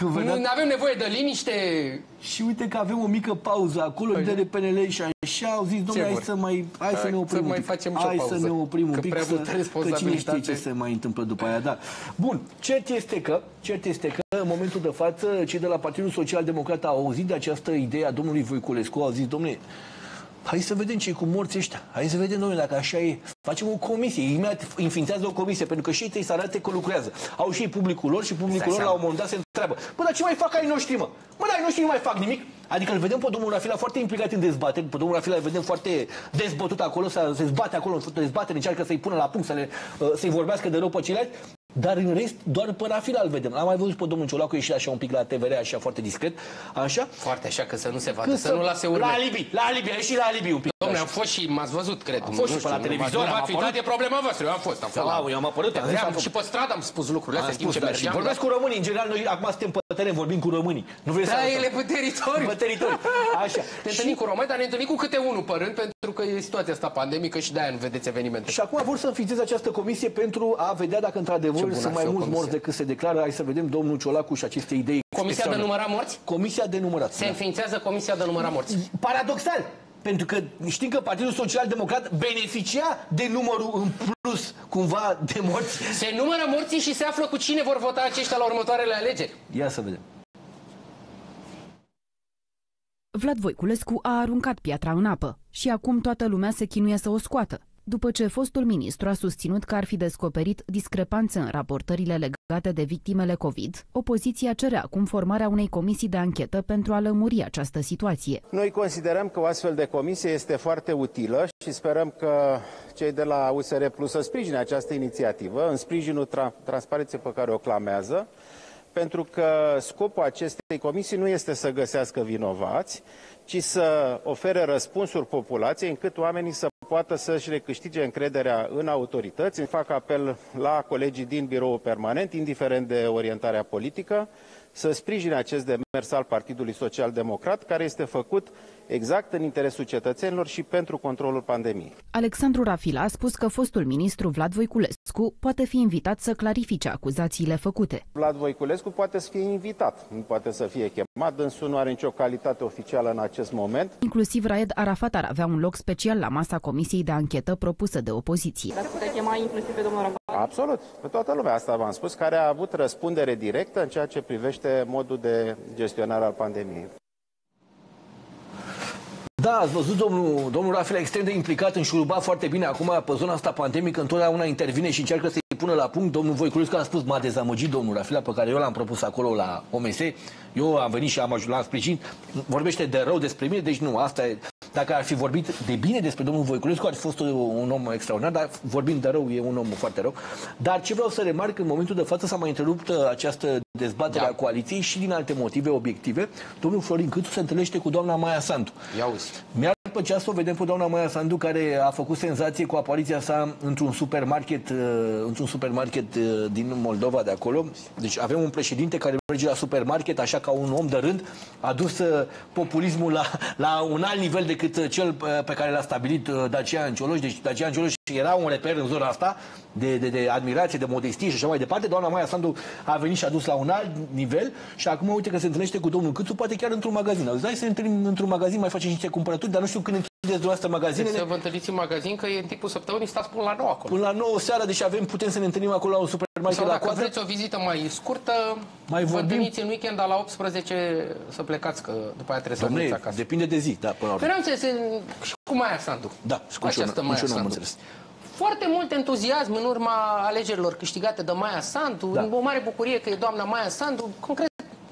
S2: nu avem nevoie de liniște.
S1: Și uite că avem o mică pauză acolo, de de P N L și așa au zis, dom'le, hai să mai hai să ne oprim un pic. Hai să ne oprim un pic, că cine știe ce se mai întâmplă după aia, da. Bun, cert este că, cert este că în momentul de față cei de la Partidul Social Democrat au auzit de această idee a domnului Voiculescu, au zis, dom'le, hai să vedem ce e cu morții ăștia. Hai să vedem, domnule, dacă așa e. Facem o comisie. Imediat înființează o comisie, pentru că și ei trebuie să arate că lucrează. Au și ei publicul lor și publicul lor la un moment dat se întreabă. Bă, dar ce mai fac ai noștri, mă? Mă, dar ai noștri nu mai fac nimic. Adică îl vedem pe domnul Rafila foarte implicat în dezbateri. Pe domnul Rafila îl vedem foarte dezbătut acolo, să se zbate acolo în dezbateri, încearcă să-i pună la punct, să le, să-i vorbească de rău pe ceilalți. Dar în rest, doar pe Rafila îl vedem. Am mai văzut pe domnul Ciolacu ieșit așa un pic la T V R, așa foarte discret, așa.
S2: Foarte așa, că să nu se vadă, să, să nu lase urme.
S1: La alibi, la alibi, a ieșit la alibi un pic.
S2: Dom'le, am fost și m-ați văzut, cred.
S1: Am fost și pe la televizor, am apărut.
S2: E problema voastră, eu am fost. Am fost.
S1: Eu am apărut.
S2: Și pe stradă am spus lucrurile astea, știm ce mergeam.
S1: Vorbesc cu românii, în general, noi acum suntem pe teren, vorbim cu românii. Nu vrei să
S2: da, ele pe teritoriu.
S1: Pe teritoriu. Așa.
S2: Ne întâlnim cu români, dar ne întâlnim cu câte unul pe rând, pentru că e situația asta pandemică și de-aia nu vedeți evenimente.
S1: Și acum vor să înființeze această comisie pentru a vedea dacă într-adevăr sunt mai mulți morți decât se declară. Hai să vedem domnul Ciolacu și aceste idei.
S2: Comisia de numărat morți?
S1: Comisia de numărat.
S2: Se înființează Comisia de numărat morți.
S1: Paradoxal! Pentru că știm că Partidul Social Democrat beneficia de numărul în plus, cumva, de morți.
S2: Se numără morții și se află cu cine vor vota aceștia la următoarele alegeri.
S1: Ia să vedem.
S6: Vlad Voiculescu a aruncat piatra în apă și acum toată lumea se chinuie să o scoată, după ce fostul ministru a susținut că ar fi descoperit discrepanțe în raportările legate de victimele COVID. Opoziția cere acum formarea unei comisii de anchetă pentru a lămuri această situație.
S7: Noi considerăm că o astfel de comisie este foarte utilă și sperăm că cei de la U S R Plus să sprijine această inițiativă, în sprijinul tra- transparenței pe care o clamează, pentru că scopul acestei comisii nu este să găsească vinovați, ci să ofere răspunsuri populației încât oamenii să poată să-și recâștige încrederea în autorități. Fac apel la colegii din biroul permanent, indiferent de orientarea politică, să sprijine acest demers al Partidului Social Democrat, care este făcut exact în interesul cetățenilor și pentru controlul pandemiei.
S6: Alexandru Rafila a spus că fostul ministru Vlad Voiculescu poate fi invitat să clarifice acuzațiile făcute.
S7: Vlad Voiculescu poate să fie invitat, nu poate să fie chemat, dânsul nu are nicio calitate oficială în acest moment.
S6: Inclusiv Raed Arafat ar avea un loc special la masa comisiei de anchetă propusă de opoziție.
S8: Dar putea chema inclusiv pe domnul Arafat?
S7: Absolut, pe toată lumea, asta v-am spus, care a avut răspundere directă în ceea ce privește modul de gestionare al pandemiei.
S1: Da, ați văzut, domnul, domnul Rafila extrem de implicat, înșurubat foarte bine acum pe zona asta pandemică, întotdeauna intervine și încearcă să-i pună la punct. Domnul Voiculescu a spus, m-a dezamăgit domnul Rafila, pe care eu l-am propus acolo la O M S. Eu am venit și am ajuns, l-am sprijinit. Vorbește de rău despre mine, deci nu, asta e. Dacă ar fi vorbit de bine despre domnul Voiculescu, ar fi fost un om extraordinar, dar vorbind de rău, e un om foarte rău. Dar ce vreau să remarc, în momentul de față s-a mai întrerupt această dezbatere da. a coaliției și din alte motive obiective. Domnul Florin Câțu se întâlnește cu doamna Maia Sandu. Mi-ar plăcea să o vedem pe doamna Maia Sandu, care a făcut senzație cu apariția sa într-un supermarket, într-un supermarket din Moldova de acolo. Deci avem un președinte care merge la supermarket așa ca un om de rând, a dus populismul la, la un alt nivel decât cel pe care l-a stabilit Dacian Cioloș. Deci Dacian Cioloș era un reper în zona asta de, de, de admirație, de modestie și așa mai departe. Doamna Maia Sandu a venit și a dus la un alt nivel și acum uite că se întâlnește cu domnul Câțu, poate chiar într-un magazin. Auzi, hai să ne întâlnim într-un magazin, mai facem niște cumpărături, dar nu știu când închideți dumneavoastră magazinele.
S2: Deci să vă întâlniți în magazin, că e în timpul săptămânii, stați până la nouă acolo.
S1: Până la nouă seara, deci avem, putem să ne întâlnim acolo la un supermarket.
S2: Sau
S1: la
S2: dacă
S1: coadă.
S2: vreți o vizită mai scurtă,
S1: mai
S2: vă
S1: vorbim.
S2: întâlniți în weekend, dar la optsprezece să plecați, că după aia trebuie să mergeți acasă.
S1: Depinde de zi, da, până la urmă.
S2: Vreau să înțeles, și cu Maia Sandu.
S1: Da,
S2: și cu această Maia Sandu. Foarte mult entuziasm în urma alegerilor câștigate de Maia Sandu, da. O mare bucurie că e doamna Maia Sandu. Concret,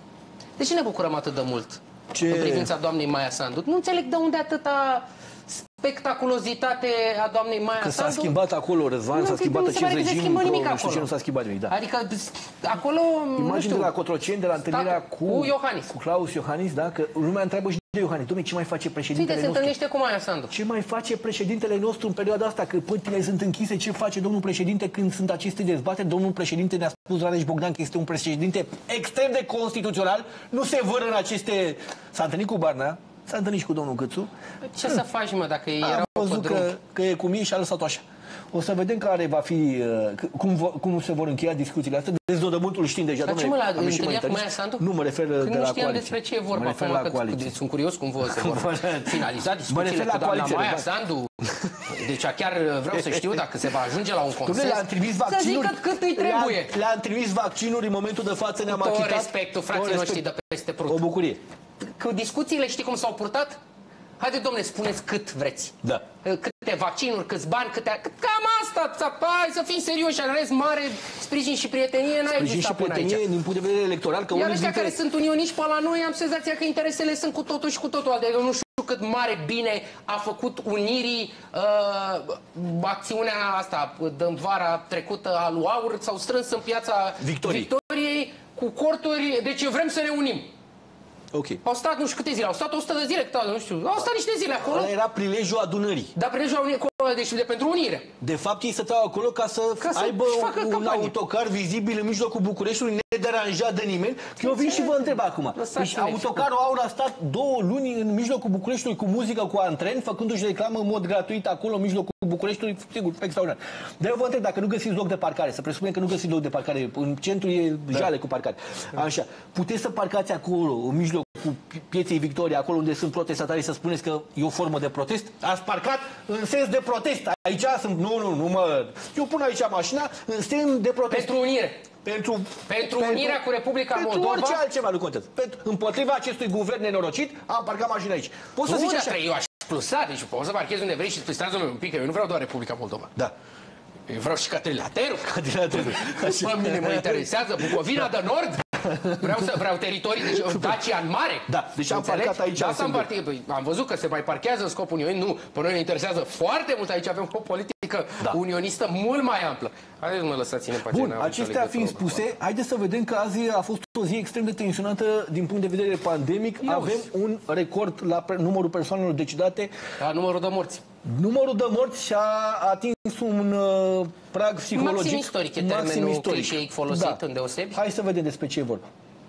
S2: de ce ne bucurăm atât de mult ce? în privința doamnei Maia Sandu? Nu înțeleg de unde atâta spectaculozitate a doamnei Maia
S1: Că
S2: Sandu.
S1: s-a schimbat acolo, Răzvan, s-a schimbat acest regim, nu știu ce, nu s-a schimbat nimic, da.
S2: Adică acolo,
S1: imagini de la Cotroceni, de la întâlnirea cu,
S2: cu Iohannis.
S1: Cu Claus Iohannis, da, că lumea întreabă și de Iohannis, dom'le, ce mai face președintele
S2: nostru?
S1: nostru?
S2: Se întâlnește cu Maia Sandu.
S1: Ce mai face președintele nostru în perioada asta? Că pântile sunt închise, ce face domnul președinte când sunt aceste dezbateri? Domnul președinte ne-a spus, Rareș Bogdan, că este un președinte extrem de constituțional, nu se vâră în aceste... S-a întâlnit cu Barna, s-a întâlnit și cu domnul Câțu.
S2: Ce să faci, mă, dacă ei erau
S1: pe drum? Că, că e cu mie și a lăsat-o așa. O să vedem care va fi, cum, cum se vor încheia discuțiile astea. Dezodământul știm deja.
S2: Dar ce mă, la întâlnirea cu Maia Sandu?
S1: Nu, mă refer
S2: Când
S1: de la
S2: nu știam
S1: coaliție.
S2: despre ce e vorba acum,
S1: la
S2: că sunt curios cum vă se vor finaliza discuțiile cu doamna Maia Sandu. Deci chiar vreau să știu dacă se va ajunge la un consens. Să zică cât îi trebuie.
S1: Le-am trimis vaccinuri în momentul de față, ne-am achitat.
S2: Tot respectul, frații noștri de peste Prut.
S1: O bucurie.
S2: Cu discuțiile știi cum s-au purtat? Haide, domne, spuneți cât vreți.
S1: Da.
S2: Câte vaccinuri, câți bani, câte... Cam asta, hai să fim serioși, în rest mare, sprijin și prietenie, n-ai existat până aici. Sprijin și prietenie
S1: din punct de vedere electoral, că
S2: iar
S1: unii
S2: ăștia
S1: dintre...
S2: care sunt unioniști pe la noi, am senzația că interesele sunt cu totul și cu totul. Adică nu știu cât mare bine a făcut unirii uh, acțiunea asta de vara trecută a lui Aur, s-au strâns în piața
S1: Victoriei,
S2: Victoriei cu corturi, deci vrem să ne unim.
S1: Okay.
S2: Au stat nu știu câte zile, au stat o sută de zile, nu știu, au stat niște zile acolo.
S1: Ăla era prilejul adunării.
S2: Da, prilejul adunării, deci de pentru unire.
S1: De fapt, ei stăteau acolo ca să, ca să aibă un campanie. Autocar vizibil în mijlocul Bucureștiului, nederanjat de nimeni. Eu vin și vă întreb acum. Deci, autocarul Aur a stat două luni în mijlocul Bucureștiului cu muzică, cu antren, făcându-și reclamă în mod gratuit acolo în mijlocul Bucureștiului, sigur, extraordinar. Dar eu vă întreb, dacă nu găsiți loc de parcare, să presupunem că nu găsiți loc de parcare, în centru e jale cu parcare. Așa, puteți să parcați acolo, în mijloc cu pieței Victoriei, acolo unde sunt protestatarii, să spuneți că e o formă de protest? Ați parcat în sens de protest. Aici sunt... Nu, nu, nu mă... Eu pun aici mașina în sens de protest.
S2: Pentru unire.
S1: Pentru,
S2: pentru unirea cu Republica
S1: pentru
S2: Moldova?
S1: Pentru orice altceva nu contează. Pentru, împotriva acestui guvern nenorocit, am parcat mașina aici. Poți să zici așa?
S2: Eu aș plusa, deci poți să parchezi unde vrei și îți păstrați un pic, că eu nu vreau doar Republica Moldova.
S1: Da.
S2: Eu vreau și Catrilaterul.
S1: Catrilaterul.
S2: Pe mine mă interesează Bucovina de Nord. Vreau să vreau teritorii, deci Dacia în mare.
S1: Da, deci am parcat aici.
S2: Da, am, parti... păi, am văzut că se mai parchează în scopul Uniunii. Nu, pe noi ne interesează foarte mult. Aici avem o politică da. unionistă mult mai amplă. Haideți mă lăsați-ne pe
S1: Bun, acestea fiind spuse, haideți să vedem că azi a fost o zi extrem de tensionată din punct de vedere pandemic. Ios. Avem un record la numărul persoanelor decedate.
S2: La numărul de morți.
S1: Numărul de morți și-a atins un uh, prag psihologic.
S2: Maxim istoric e termenul clișeic folosit da. îndeosebi.
S1: Hai să vedem despre ce e vorba.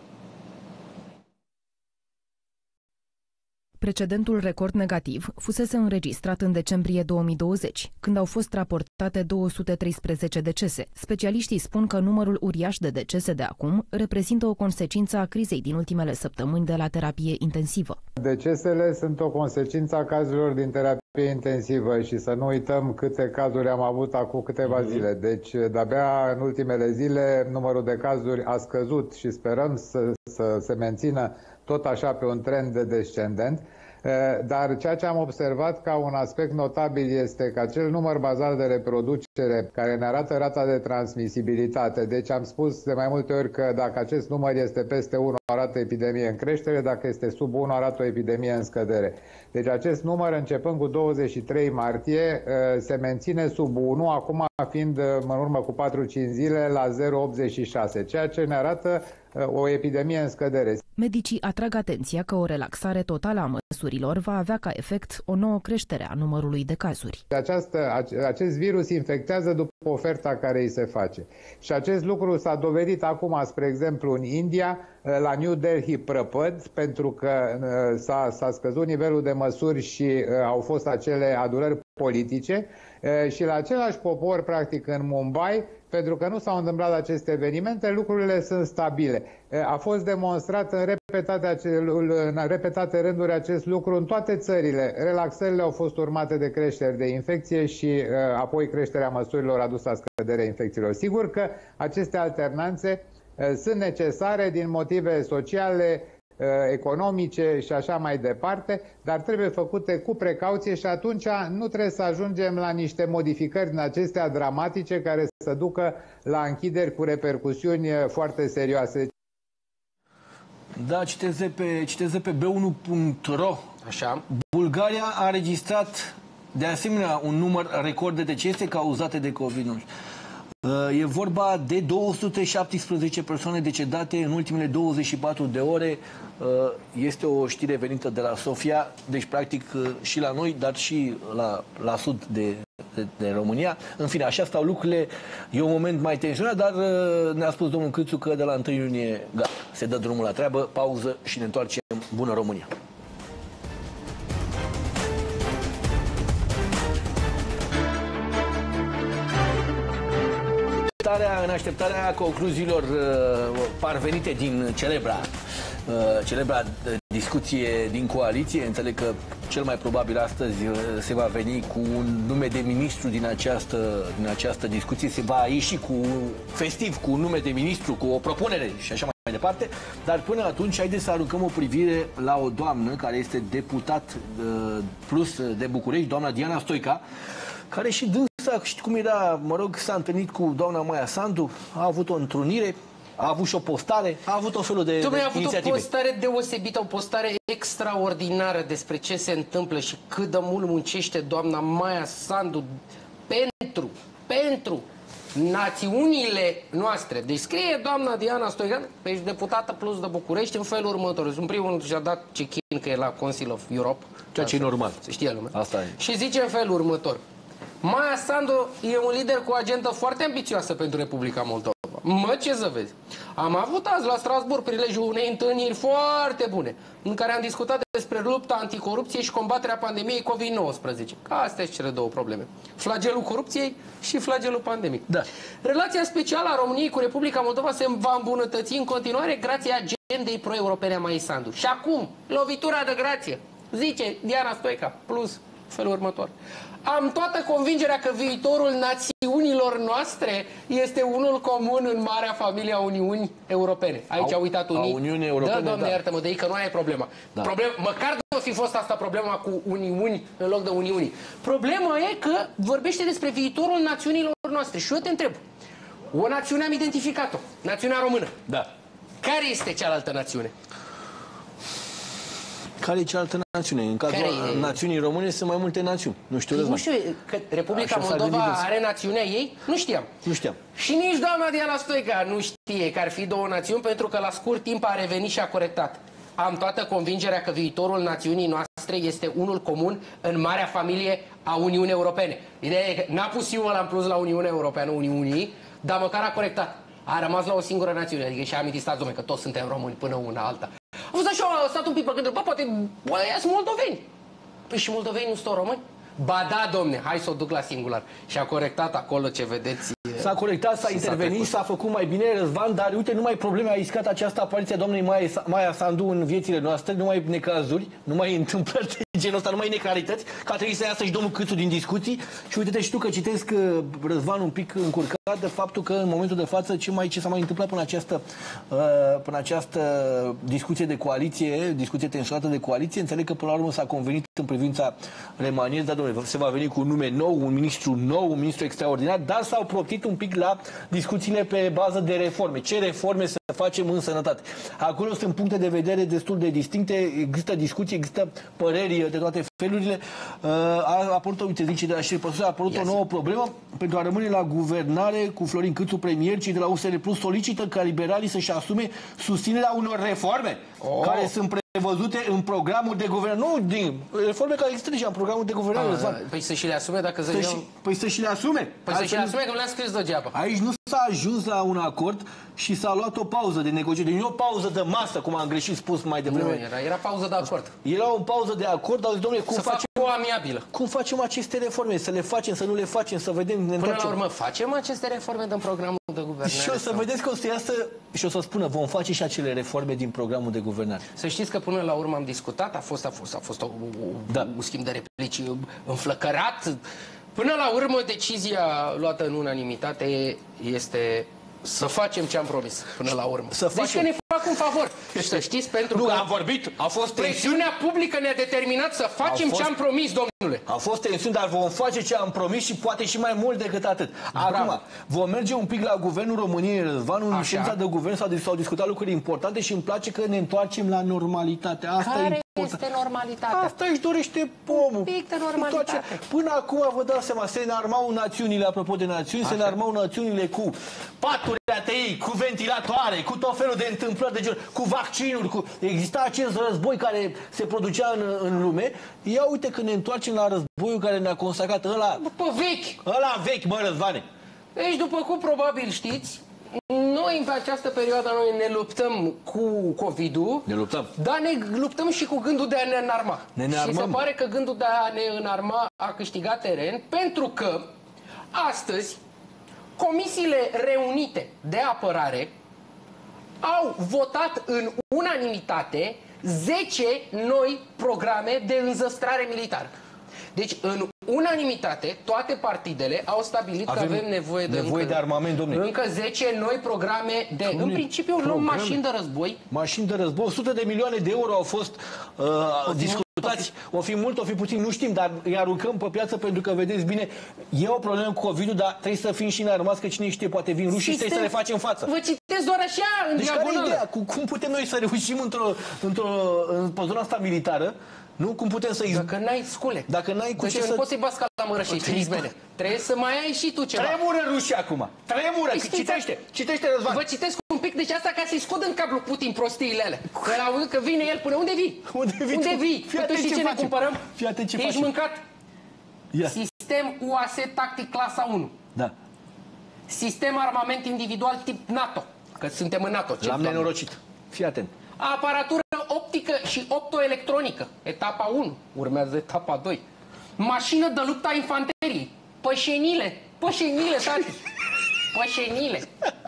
S6: Precedentul record negativ fusese înregistrat în decembrie două mii douăzeci, când au fost raportate două sute treisprezece decese. Specialiștii spun că numărul uriaș de decese de acum reprezintă o consecință a crizei din ultimele săptămâni de la terapie intensivă.
S9: Decesele sunt o consecință a cazurilor din terapie intensivă și să nu uităm câte cazuri am avut acum câteva mm-hmm. zile. Deci, de-abia în ultimele zile, numărul de cazuri a scăzut și sperăm să, să se mențină tot așa pe un trend descendent. Dar ceea ce am observat ca un aspect notabil este că acel număr bazal de reproducere care ne arată rata de transmisibilitate, deci am spus de mai multe ori că dacă acest număr este peste unu arată epidemie în creștere, dacă este sub unu arată o epidemie în scădere. Deci acest număr începând cu douăzeci și trei martie se menține sub unu, acum fiind în urmă cu patru cinci zile la zero virgulă optzeci și șase, ceea ce ne arată o epidemie în scădere.
S6: Medicii atrag atenția că o relaxare totală a măsurilor va avea ca efect o nouă creștere a numărului de cazuri.
S9: Această, acest virus infectează după oferta care îi se face. Și acest lucru s-a dovedit acum, spre exemplu, în India, la New Delhi prăpăd, pentru că s-a scăzut nivelul de măsuri și au fost acele adunări politice, și la același popor, practic, în Mumbai, pentru că nu s-au întâmplat aceste evenimente, lucrurile sunt stabile. A fost demonstrat în repetate, în repetate rânduri acest lucru în toate țările. Relaxările au fost urmate de creșteri de infecție și apoi creșterea măsurilor a dus la scăderea infecțiilor. Sigur că aceste alternanțe sunt necesare din motive sociale, economice și așa mai departe, dar trebuie făcute cu precauție și atunci nu trebuie să ajungem la niște modificări din acestea dramatice care să ducă la închideri cu repercusiuni foarte serioase.
S1: Da, citez de pe, citez de pe B unu punct ro.
S2: Așa.
S1: Bulgaria a înregistrat de asemenea un număr record de decese cauzate de COVID nouăsprezece. E vorba de două sute șaptesprezece persoane decedate în ultimele douăzeci și patru de ore. Este o știre venită de la Sofia, deci practic și la noi, dar și la, la sud de, de, de România. În fine, așa stau lucrurile. E un moment mai tensionat, dar ne-a spus domnul Câțu că de la întâi iunie gata, se dă drumul la treabă, pauză și ne întoarcem. Bună România! În așteptarea concluziilor uh, parvenite din celebra, uh, celebra discuție din coaliție, înțeleg că cel mai probabil astăzi uh, se va veni cu un nume de ministru din această, din această discuție, se va ieși cu festiv cu un nume de ministru, cu o propunere și așa mai departe, dar până atunci haideți să aruncăm o privire la o doamnă care este deputat uh, plus de București, doamna Diana Stoica, care și dânsa, știi cum era, mă rog, s-a întâlnit cu doamna Maia Sandu, a avut o întrunire, a avut și o postare, a avut o felul de, de
S2: a avut
S1: inițiative.
S2: o postare deosebită, o postare extraordinară despre ce se întâmplă și cât de mult muncește doamna Maia Sandu pentru, pentru națiunile noastre. Deci scrie doamna Diana Stoica, ești deputată plus de București, în felul următor. În primul rând și-a dat check-in că e la Council of Europe.
S1: Ceea ce e normal.
S2: Se știe lumea.
S1: Asta e.
S2: Și zice în felul următor. Maia Sandu e un lider cu o agendă foarte ambițioasă pentru Republica Moldova. Mă, ce să vezi? Am avut azi la Strasbourg prilejul unei întâlniri foarte bune, în care am discutat despre lupta anticorupție și combaterea pandemiei COVID nouăsprezece. Astea sunt cele două probleme. Flagelul corupției și flagelul pandemic.
S1: Da.
S2: Relația specială a României cu Republica Moldova se va îmbunătăți în continuare grație agendei pro-europene a Maii Sandu. Și acum, lovitura de grație. Zice Diana Stoica, plus felul următor. Am toată convingerea că viitorul națiunilor noastre este unul comun în marea familie a Uniunii Europene. Aici au uitat unii.
S1: A Uniunii Europene,
S2: da, Doamne,
S1: da.
S2: iartă-mă, de aici că nu ai problema.
S1: Da.
S2: Problem, măcar nu fi fost asta problema cu Uniuni în loc de Uniunii. Problema e că vorbește despre viitorul națiunilor noastre. Și eu te întreb, o națiune am identificat-o, națiunea română.
S1: Da.
S2: Care este cealaltă națiune?
S1: Care e cealaltă națiune? În cazul
S2: e...
S1: națiunii române sunt mai multe națiuni. Nu știu,
S2: nu știu, că Republica
S1: Așa
S2: Moldova are națiunea ei? Nu știam.
S1: Nu știam.
S2: Și nici doamna Diana Stoica nu știe că ar fi două națiuni, pentru că la scurt timp a revenit și a corectat. Am toată convingerea că viitorul națiunii noastre este unul comun în marea familie a Uniunii Europene. Ideea e că n-a pus eu ăla în plus la Uniunea Europeană, Uniunii, dar măcar a corectat. A rămas la o singură națiune, adică și-a amintit stați, dom'le, că toți suntem români până una alta. Am văzut așa, a stat un pic pe gândul, bă, poate, bă, ăia sunt moldoveni. Păi și moldovenii nu sunt români? Ba da, domne, hai să o duc la singular. Și a corectat acolo ce vedeți.
S1: S-a corectat, s-a intervenit, s-a făcut mai bine, Răzvan, dar uite, numai probleme a iscat această apariție a doamnei Maia, Maia Sandu în viețile noastre, numai necazuri, numai întâmplări de genul ăsta, numai neclarități, că a trebuit să iasă și domnul Câțu din discuții. Și uite-te și tu că citesc, Răzvan, un pic încurcat de faptul că în momentul de față ce, mai, ce s-a mai întâmplat până această, uh, până această discuție de coaliție, discuție tensionată de coaliție, înțeleg că până la urmă s-a convenit în privința Remaniez, dar domnule, se va veni cu un nume nou, un ministru nou, un ministru extraordinar, dar s-au proptit un pic la discuțiile pe bază de reforme. Ce reforme să facem în sănătate? Acolo sunt puncte de vedere destul de distincte, există discuții, există păreri de toate felurile. A apărut, uite, zice de la șir, a apărut o nouă problemă pentru a rămâne la guvernare cu Florin Câțu premier, cei de la U S R Plus solicită ca liberalii să-și asume susținerea unor reforme oh. care sunt prevăzute în programul de guvernare. Nu din reforme care există deja în programul de guvernare. Ah,
S2: păi să și le asume dacă să
S1: și, Păi să și le asume.
S2: Păi să și le asume că nu le-a scris degeaba.
S1: Aici nu s-a ajuns la un acord și s-a luat o pauză de negociere. Nu o pauză de masă, cum am greșit spus mai devreme.
S2: Nu, era, era pauză de acord.
S1: Era o pauză de acord, dar domnule, cum
S2: să
S1: facem
S2: o amiabilă.
S1: Cum facem aceste reforme? Să le facem, să nu le facem, să vedem, ne
S2: Până la urmă, facem aceste reforme din programul de guvernare.
S1: Și o să
S2: sau?
S1: vedeți că o să iasă și o să spună, vom face și acele reforme din programul de guvernare.
S2: Să știți că până la urmă am discutat, a fost, a fost, a fost o, o, da. un schimb de replici înflăcărat. Până la urmă, decizia luată în unanimitate este să facem ce am promis până la urmă.
S1: Să
S2: deci că ne fac un favor. Și să știți, pentru
S1: nu,
S2: că
S1: am vorbit, a fost
S2: presiunea publică ne-a determinat să facem fost, ce am promis, domnule.
S1: A fost tensiuni, dar vom face ce am promis și poate și mai mult decât atât. Acum, Bravo. vom merge un pic la Guvernul României, Răzvan, în ședința de guvern s-au discutat lucruri importante și îmi place că ne întoarcem la normalitate. Asta
S2: Care
S1: e
S2: este normalitatea?
S1: Asta își dorește pomul.
S2: Un pic de normalitate.
S1: Până acum, vă dați seama, se înarmau națiunile, apropo de națiuni, Așa. se înarmau națiunile cu paturi A T I, cu ventilatoare, cu tot felul de întâmplări de genul, cu vaccinuri, cu... exista acest război care se producea în, în lume. Ia uite că ne întoarcem la războiul care ne-a consacrat ăla...
S2: După vechi!
S1: Ăla vechi, mă, Răzvane!
S2: Deci, după cum probabil știți, noi în această perioadă noi ne luptăm cu COVID-ul,
S1: ne luptăm.
S2: Dar ne luptăm și cu gândul de a ne înarma.
S1: Ne
S2: și se pare că gândul de a ne înarma a câștigat teren, pentru că astăzi comisiile reunite de apărare au votat în unanimitate zece noi programe de înzăstrare militară. Deci, în unanimitate, toate partidele au stabilit avem că avem nevoie de,
S1: nevoie
S2: încă,
S1: de armament, domnule.
S2: încă zece noi programe de... Domnule, în principiu, luăm mașini de război.
S1: Mașini de război. o sută de milioane de euro au fost uh, discutați. O fi mult, o fi puțin, nu știm, dar îi aruncăm pe piață pentru că, vedeți bine, e o problemă cu COVID-ul, dar trebuie să fim și înarmați, că cine știe, poate vin rușii și trebuie să le facem față.
S2: Vă citesc doar așa, în
S1: deci
S2: diagonală.
S1: Care e ideea? Cum putem noi să reușim într-o, într-o, în zona asta militară? Nu? Cum putem să...
S2: Dacă n-ai scule.
S1: Dacă n-ai cu
S2: deci
S1: ce
S2: nu
S1: să...
S2: poți să-i bați ca la mărășești, Rizbene. Trebuie să mai ai și tu ceva.
S1: Tremură rușii acum. Tremură. Citește. Citește, Răzvan.
S2: Vă citesc un pic, deci asta ca să-i scot în cablu Putin prostiile alea. Că l-a auzit că vine el, pune, unde vii?
S1: Unde vii?
S2: Unde vii?
S1: Fii atent
S2: ce,
S1: ce
S2: ce ne cumpărăm?
S1: Fii atent ce
S2: Ești
S1: facem.
S2: mâncat?
S1: Ia.
S2: Sistem U A S tactic clasa unu.
S1: Da.
S2: Sistem armament individual tip NATO. Că suntem în NATO.
S1: L-am nenorocit. Fii atent.
S2: Aparatură optică și optoelectronică. Etapa unu. Urmează etapa doi. Mașină de luptă a infanteriei. Pășenile. Pășenile, tati. Pășenile.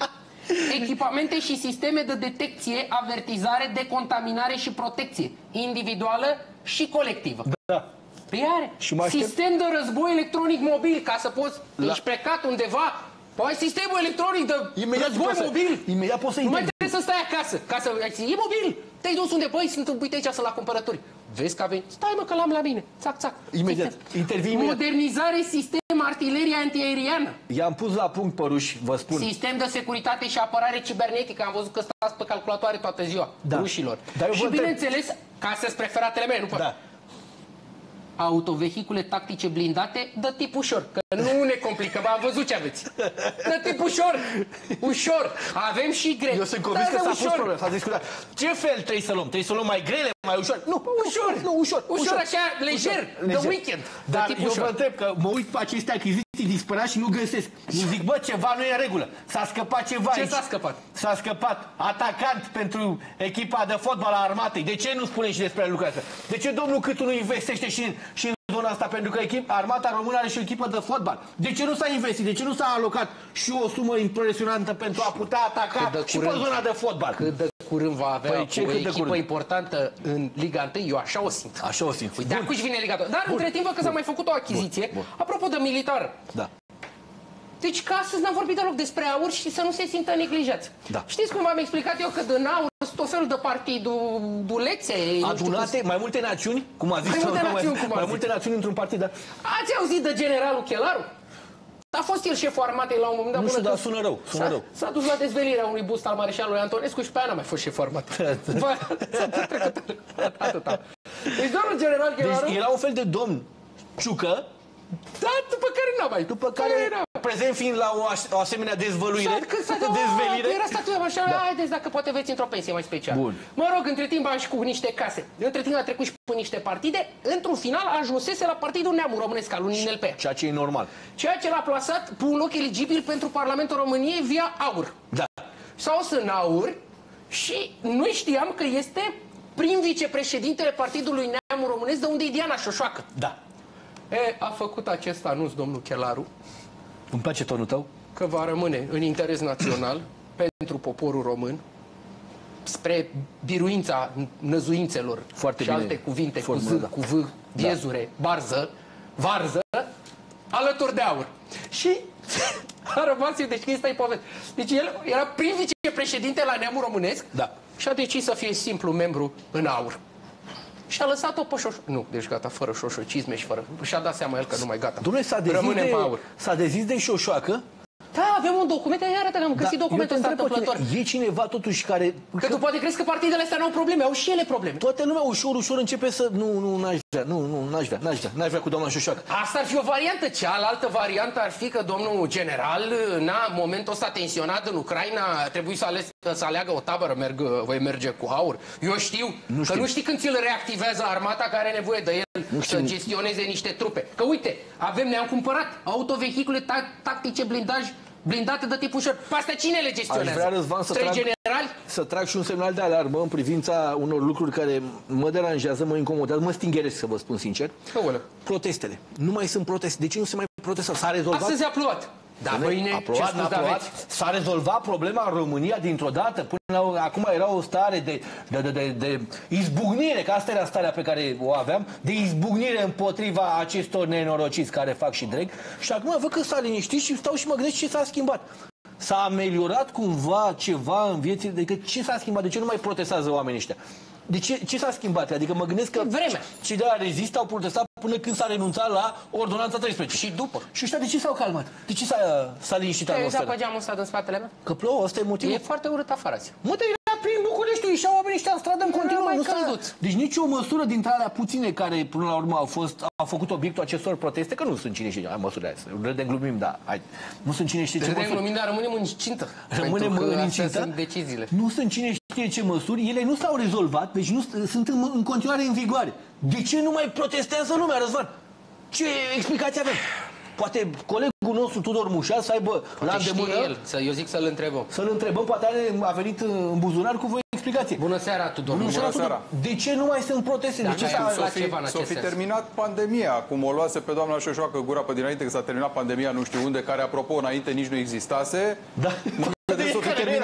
S2: Echipamente și sisteme de detecție, avertizare, decontaminare și protecție. Individuală și colectivă.
S1: Da.
S2: Păi are. Sistem de război electronic mobil, ca să poți, la... ești plecat undeva, păi sistemul electronic de imediat război mobil.
S1: Să, imediat poți să
S2: nu mai trebuie să stai acasă, ca să, e mobil. Te-ai dus unde, băi, sunt, uite aici, să la cumpărături. Vezi că a venit, stai mă că l-am la mine, țac, țac.
S1: Imediat, intervii imediat.
S2: Modernizare sistem artilerie antiaeriană.
S1: I-am pus la punct pe ruși, vă spun.
S2: Sistem de securitate și apărare cibernetică, am văzut că stați pe calculatoare toată ziua, da. rușilor.
S1: Dar
S2: și bineînțeles, ca să-ți preferatele mele, nu pe...
S1: Da.
S2: Autovehicule tactice blindate de tip ușor. Că nu ne complică, am văzut ce aveți. De tip ușor. Ușor. Avem și grele.
S1: Eu sunt convins că s-a pus problema, s-a discutat. Ce fel trebuie să luăm? Trebuie să luăm mai grele, mai ușor? Nu, ușor. Nu, ușor.
S2: Ușor, ușor așa, lejer, de weekend.
S1: Dar de eu ușor. Vă întreb că mă uit pe aceste achiziții disperat și nu găsesc. Nu zic, bă, ceva nu e în regulă. S-a scăpat ceva
S2: Ce
S1: aici.
S2: s-a scăpat?
S1: S-a scăpat atacant pentru echipa de fotbal a armatei. De ce nu spune și despre lucrul ăsta? De ce domnul Câtu nu investește și în, și în zona asta? Pentru că echipa, armata română are și o echipă de fotbal. De ce nu s-a investit? De ce nu s-a alocat și o sumă impresionantă pentru a putea ataca și curând, pe zona de fotbal?
S2: Cât de curând va avea
S1: păi, ce,
S2: o echipă importantă în Liga unu, eu așa o simt.
S1: Așa o simt.
S2: Uite, acum vine Liga doi. Dar bun. Între timp văd că s-a mai făcut o achiziție. Bun. Bun. Apropo de militar.
S1: Da.
S2: Deci că astăzi n-am vorbit deloc despre aur și să nu se simtă neglijați.
S1: Da.
S2: Știți cum v-am explicat eu că din aur sunt tot felul de partidulețe.
S1: Adunate, mai multe națiuni, cum a zis.
S2: Mai multe națiuni, cum a
S1: Mai
S2: zis.
S1: multe națiuni într-un partid, da.
S2: Ați auzit de generalul Chelaru? A fost el șeful armatei la un moment dat.
S1: Nu știu, dar sună rău, sună rău.
S2: S-a dus la dezvelirea unui bust al mareșalului Antonescu și pe aia n-a mai fost șeful armatei. Atâta. Deci domnul general Chelaru...
S1: Deci era un fel de domn Ciucă,
S2: da, după care n-a mai.
S1: După care, era. Prezent fiind la o, as o asemenea dezvăluire,
S2: dezvelire. Era statuia așa, da. Haideți dacă poate veți într-o pensie mai specială.
S1: Bun.
S2: Mă rog, între timp am și cu niște case. Între timp a trecut și pe niște partide. Într-un final ajunsese la Partidul Neamul Românesc al lui Ninel Pea.
S1: Ceea ce e normal.
S2: Ceea ce l-a plasat pe un loc eligibil pentru Parlamentul României via aur.
S1: Da.
S2: Sau în aur și noi știam că este prim vicepreședintele Partidului Neamul Românesc, de unde e Diana Șoșoacă.
S1: Da.
S2: E, a făcut acest anunț domnul Chelaru.
S1: Îmi place tonul tău?
S2: Că va rămâne în interes național pentru poporul român, spre biruința năzuințelor.
S1: Foarte
S2: și
S1: bine.
S2: alte cuvinte
S1: Formă,
S2: cu Z,
S1: da.
S2: cu V, viezure, da. Barză, varză, alături de aur. Și a rămas, deci ăsta e poveste. Deci el era prim vicepreședinte la Neamul Românesc,
S1: da.
S2: Și a decis să fie simplu membru în aur. Și a lăsat-o pe șoșo... Nu, deci gata, fără șoșocisme și fără... Și-a dat seama el că nu mai gata.
S1: Dom'le, s-a dezis de, s-a dezis de Șoșoacă.
S2: Da, avem un document, iar arată că am găsit da, documentul ăsta întâmplător.
S1: E cineva totuși care...
S2: Că, că tu poate crezi că partidele astea nu au probleme, au și ele probleme.
S1: Toată lumea ușor, ușor începe să... Nu, nu, n-aș vrea, nu, nu, n-aș vrea, n-aș vrea, n-aș vrea cu doamna Șoșoacă.
S2: Asta ar fi o variantă. Cealaltă variantă ar fi că domnul general, na, momentul ăsta tensionat în Ucraina, trebuie să, ales, să aleagă o tabără, merg, voi merge cu aur. Eu știu,
S1: nu
S2: că
S1: știu.
S2: nu știi când ți-l reactivează armata care are nevoie de el nu să gestioneze niște trupe. Că uite, avem, ne-am cumpărat autovehicule tactice blindaj blindate de tip ușor. Pe astea cine le gestionează?
S1: Aș vrea, Răzvan, să trag,
S2: generali?
S1: să trag și un semnal de alarmă în privința unor lucruri care mă deranjează, mă incomodează, mă stingeresc, să vă spun sincer.
S2: Căulă.
S1: Protestele. Nu mai sunt proteste. De ce nu se mai protestează? S-a rezolvat?
S2: Astăzi a plouat. Da, mâine,
S1: a plouat,
S2: ce plouat.
S1: S-a rezolvat problema în România dintr-o dată. Până la, acum era o stare de, de, de, de, de izbucnire, că asta era starea pe care o aveam, de izbucnire împotriva acestor nenorociți care fac și dreg. Și acum văd că s-a liniștit și stau și mă gândesc ce s-a schimbat. S-a ameliorat cumva ceva în vieții? Adică ce s-a schimbat? De ce nu mai protestează oamenii ăștia? De ce, ce s-a schimbat? Adică mă gândesc că
S2: vremea.
S1: Cei de la Rezist au protestat până când s-a renunțat la ordonanța treisprezece.
S2: Și după.
S1: Și ăștia de ce s-au calmat? De ce s-a liniștit atmosfera?
S2: Te-ai pe geamul ăsta din spatele meu?
S1: Că plouă, ăsta e motivul.
S2: E foarte urât afară azi.
S1: Mă, dar era prin București, ieșeau oamenii ăștia în stradă în continuu.
S2: Mai
S1: nu
S2: călduț.
S1: Deci nici o măsură dintre alea puține care până la urmă au fost au făcut obiectul acestor proteste, că nu sunt cine știe, hai măsurile astea. Râdem, glumim, da, hai. Nu sunt cine știe ce măsuri.
S2: Râdem, glumim, dar rămânem în incintă.
S1: Rămânem în incintă.
S2: Sunt deciziile.
S1: Nu sunt cine știe ce măsuri, ele nu s-au rezolvat, deci nu sunt în, în continuare în vigoare. De ce nu mai protestează lumea, Răzvan? Ce explicație avem? Poate colegul nostru Tudor Mușat să aibă poate la îndemână...
S2: el, să, eu zic să-l întrebăm.
S1: Să-l întrebăm, poate a venit în buzunar cu voi explicație.
S2: Bună seara, Tudor.
S1: Bună seara, Tudor. De ce nu mai sunt proteste? De ce
S10: s-o fi terminat pandemia, cum o luase pe doamna Șoșoacă gura pe dinainte că s-a terminat pandemia nu știu unde, care apropo înainte nici nu existase.
S1: Da.
S10: Mă gândesc s-o fi terminat,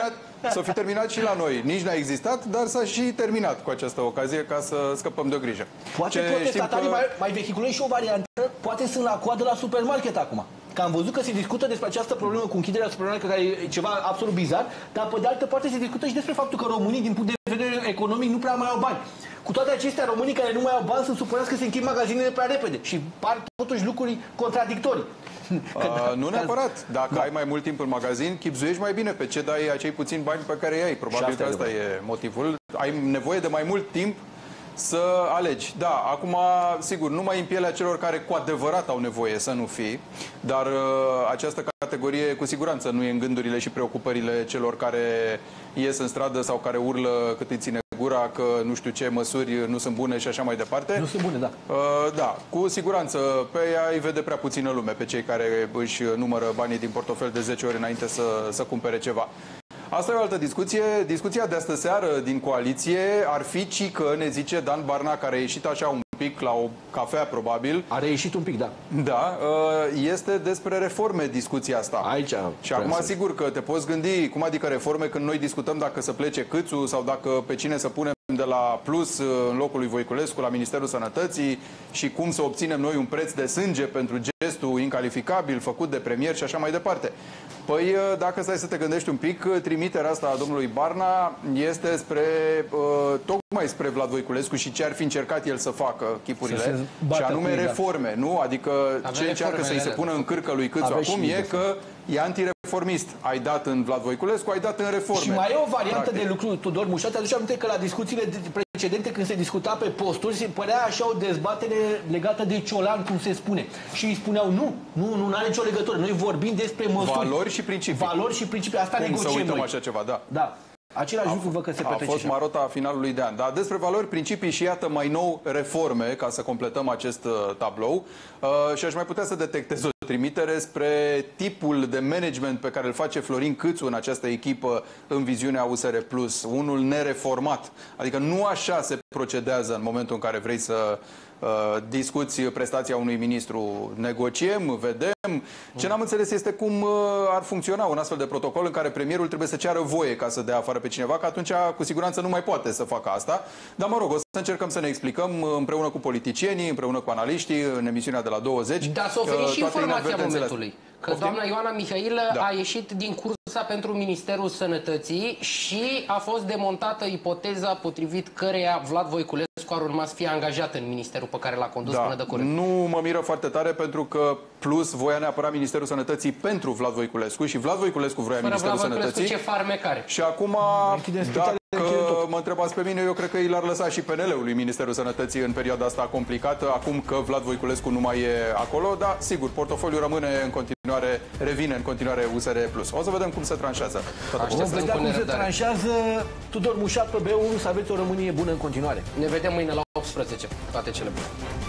S10: s-o fi terminat și la noi. Nici n-a existat, dar s-a și terminat cu această ocazie ca să scăpăm de o grijă.
S1: Poate
S10: Ce
S1: protestatarii
S10: că...
S1: mai, mai vehiculăm și o variantă, poate sunt la coadă la supermarket acum. Că am văzut că se discută despre această problemă cu închiderea supermarketului, care e ceva absolut bizar, dar pe de altă parte se discută și despre faptul că românii, din punct de vedere economic, nu prea mai au bani. Cu toate acestea, românii care nu mai au bani sunt supuneți că se închid magazinele prea repede și par totuși lucruri contradictorii.
S10: Uh, nu neapărat. Dacă da. ai mai mult timp în magazin, chipzuiești mai bine pe ce dai acei puțini bani pe care îi ai. Probabil că asta e motivul. Ai nevoie de mai mult timp să alegi. Da, acum, sigur, numai în pielea celor care cu adevărat au nevoie să nu fie, dar uh, această categorie cu siguranță nu e în gândurile și preocupările celor care ies în stradă sau care urlă cât îi ține gura că nu știu ce măsuri nu sunt bune și așa mai departe.
S1: Nu sunt bune, da.
S10: Uh, da, cu siguranță pe ea îi vede prea puțină lume, pe cei care își numără banii din portofel de zece ori înainte să, să cumpere ceva. Asta e o altă discuție. Discuția de astă seară din coaliție ar fi ci că, ne zice Dan Barna, care a ieșit așa un pic la o cafea, probabil.
S1: A reieșit un pic, da.
S10: Da, este despre reforme discuția asta.
S1: Aici.
S10: Și acum, sigur că te poți gândi, cum adică reforme, când noi discutăm dacă să plece Câțu sau dacă pe cine să punem de la Plus în locul lui Voiculescu la Ministerul Sănătății și cum să obținem noi un preț de sânge pentru gestul incalificabil făcut de premier și așa mai departe. Păi, dacă stai să te gândești un pic, trimiterea asta a domnului Barna este spre, uh, tocmai spre Vlad Voiculescu și ce ar fi încercat el să facă, chipurile, și anume reforme, nu? Adică Ave ce încearcă să-i se pună în cârcă lui Câțu acum e că e antireformist. Ai dat în Vlad Voiculescu, ai dat în reforme.
S1: Și mai e o variantă Practic. de lucru, Tudor Mușat. Te aduci aminte că la discuțiile precedente, când se discuta pe posturi, se părea așa o dezbatere legată de Ciolan, cum se spune. Și îi spuneau, nu, nu, nu are nicio legătură. Noi vorbim despre măsuri.
S10: Valori și principii.
S1: Valori și principii. Asta
S10: cum
S1: negociem
S10: să uităm
S1: noi.
S10: așa ceva, da.
S1: Da. Același lucru văd că se petrece.
S10: A fost marota finalului de an. Dar despre valori, principii și iată mai nou reforme, ca să completăm acest uh, tablou. Uh, și aș mai putea să detectez o trimitere spre tipul de management pe care îl face Florin Câțu în această echipă în viziunea U S R plus. Unul nereformat. Adică nu așa se procedează în momentul în care vrei să uh, discuți prestația unui ministru. Negociem, vedem. Ce n-am înțeles este cum uh, ar funcționa un astfel de protocol în care premierul trebuie să ceară voie ca să dea afară pe cineva, că atunci cu siguranță nu mai poate să facă asta. Dar mă rog, o să încercăm să ne explicăm împreună cu politicienii, împreună cu analiștii în emisiunea de la douăzeci.
S2: Dar să oferi și informația momentului. Că
S10: Poftim?
S2: doamna Ioana Mihailă da. a ieșit din cursa pentru Ministerul Sănătății și a fost demontată ipoteza potrivit căreia Vlad Voiculescu ar urma să fie angajat în ministerul pe care l-a condus
S10: da.
S2: până de curând.
S10: Nu mă miră foarte tare pentru că Plus voia neapărat Ministerul Sănătății pentru Vlad Voiculescu și Vlad Voiculescu vroia
S2: Fără
S10: Ministerul
S2: Vlad
S10: Sănătății.
S2: Ce farmecare.
S10: Și acum, dacă mă întrebați pe mine, eu cred că i l-ar lăsa și P N L-ului Ministerul Sănătății în perioada asta complicată, acum că Vlad Voiculescu nu mai e acolo, dar sigur, portofoliul rămâne în continuare, revine în continuare U S R plus. O să vedem cum se tranșează.
S1: Vom vedea cum se tranșează. Tudor Mușat pe B unu, să aveți o Românie bună în continuare.
S2: Ne vedem mâine la optsprezece. Toate cele bune.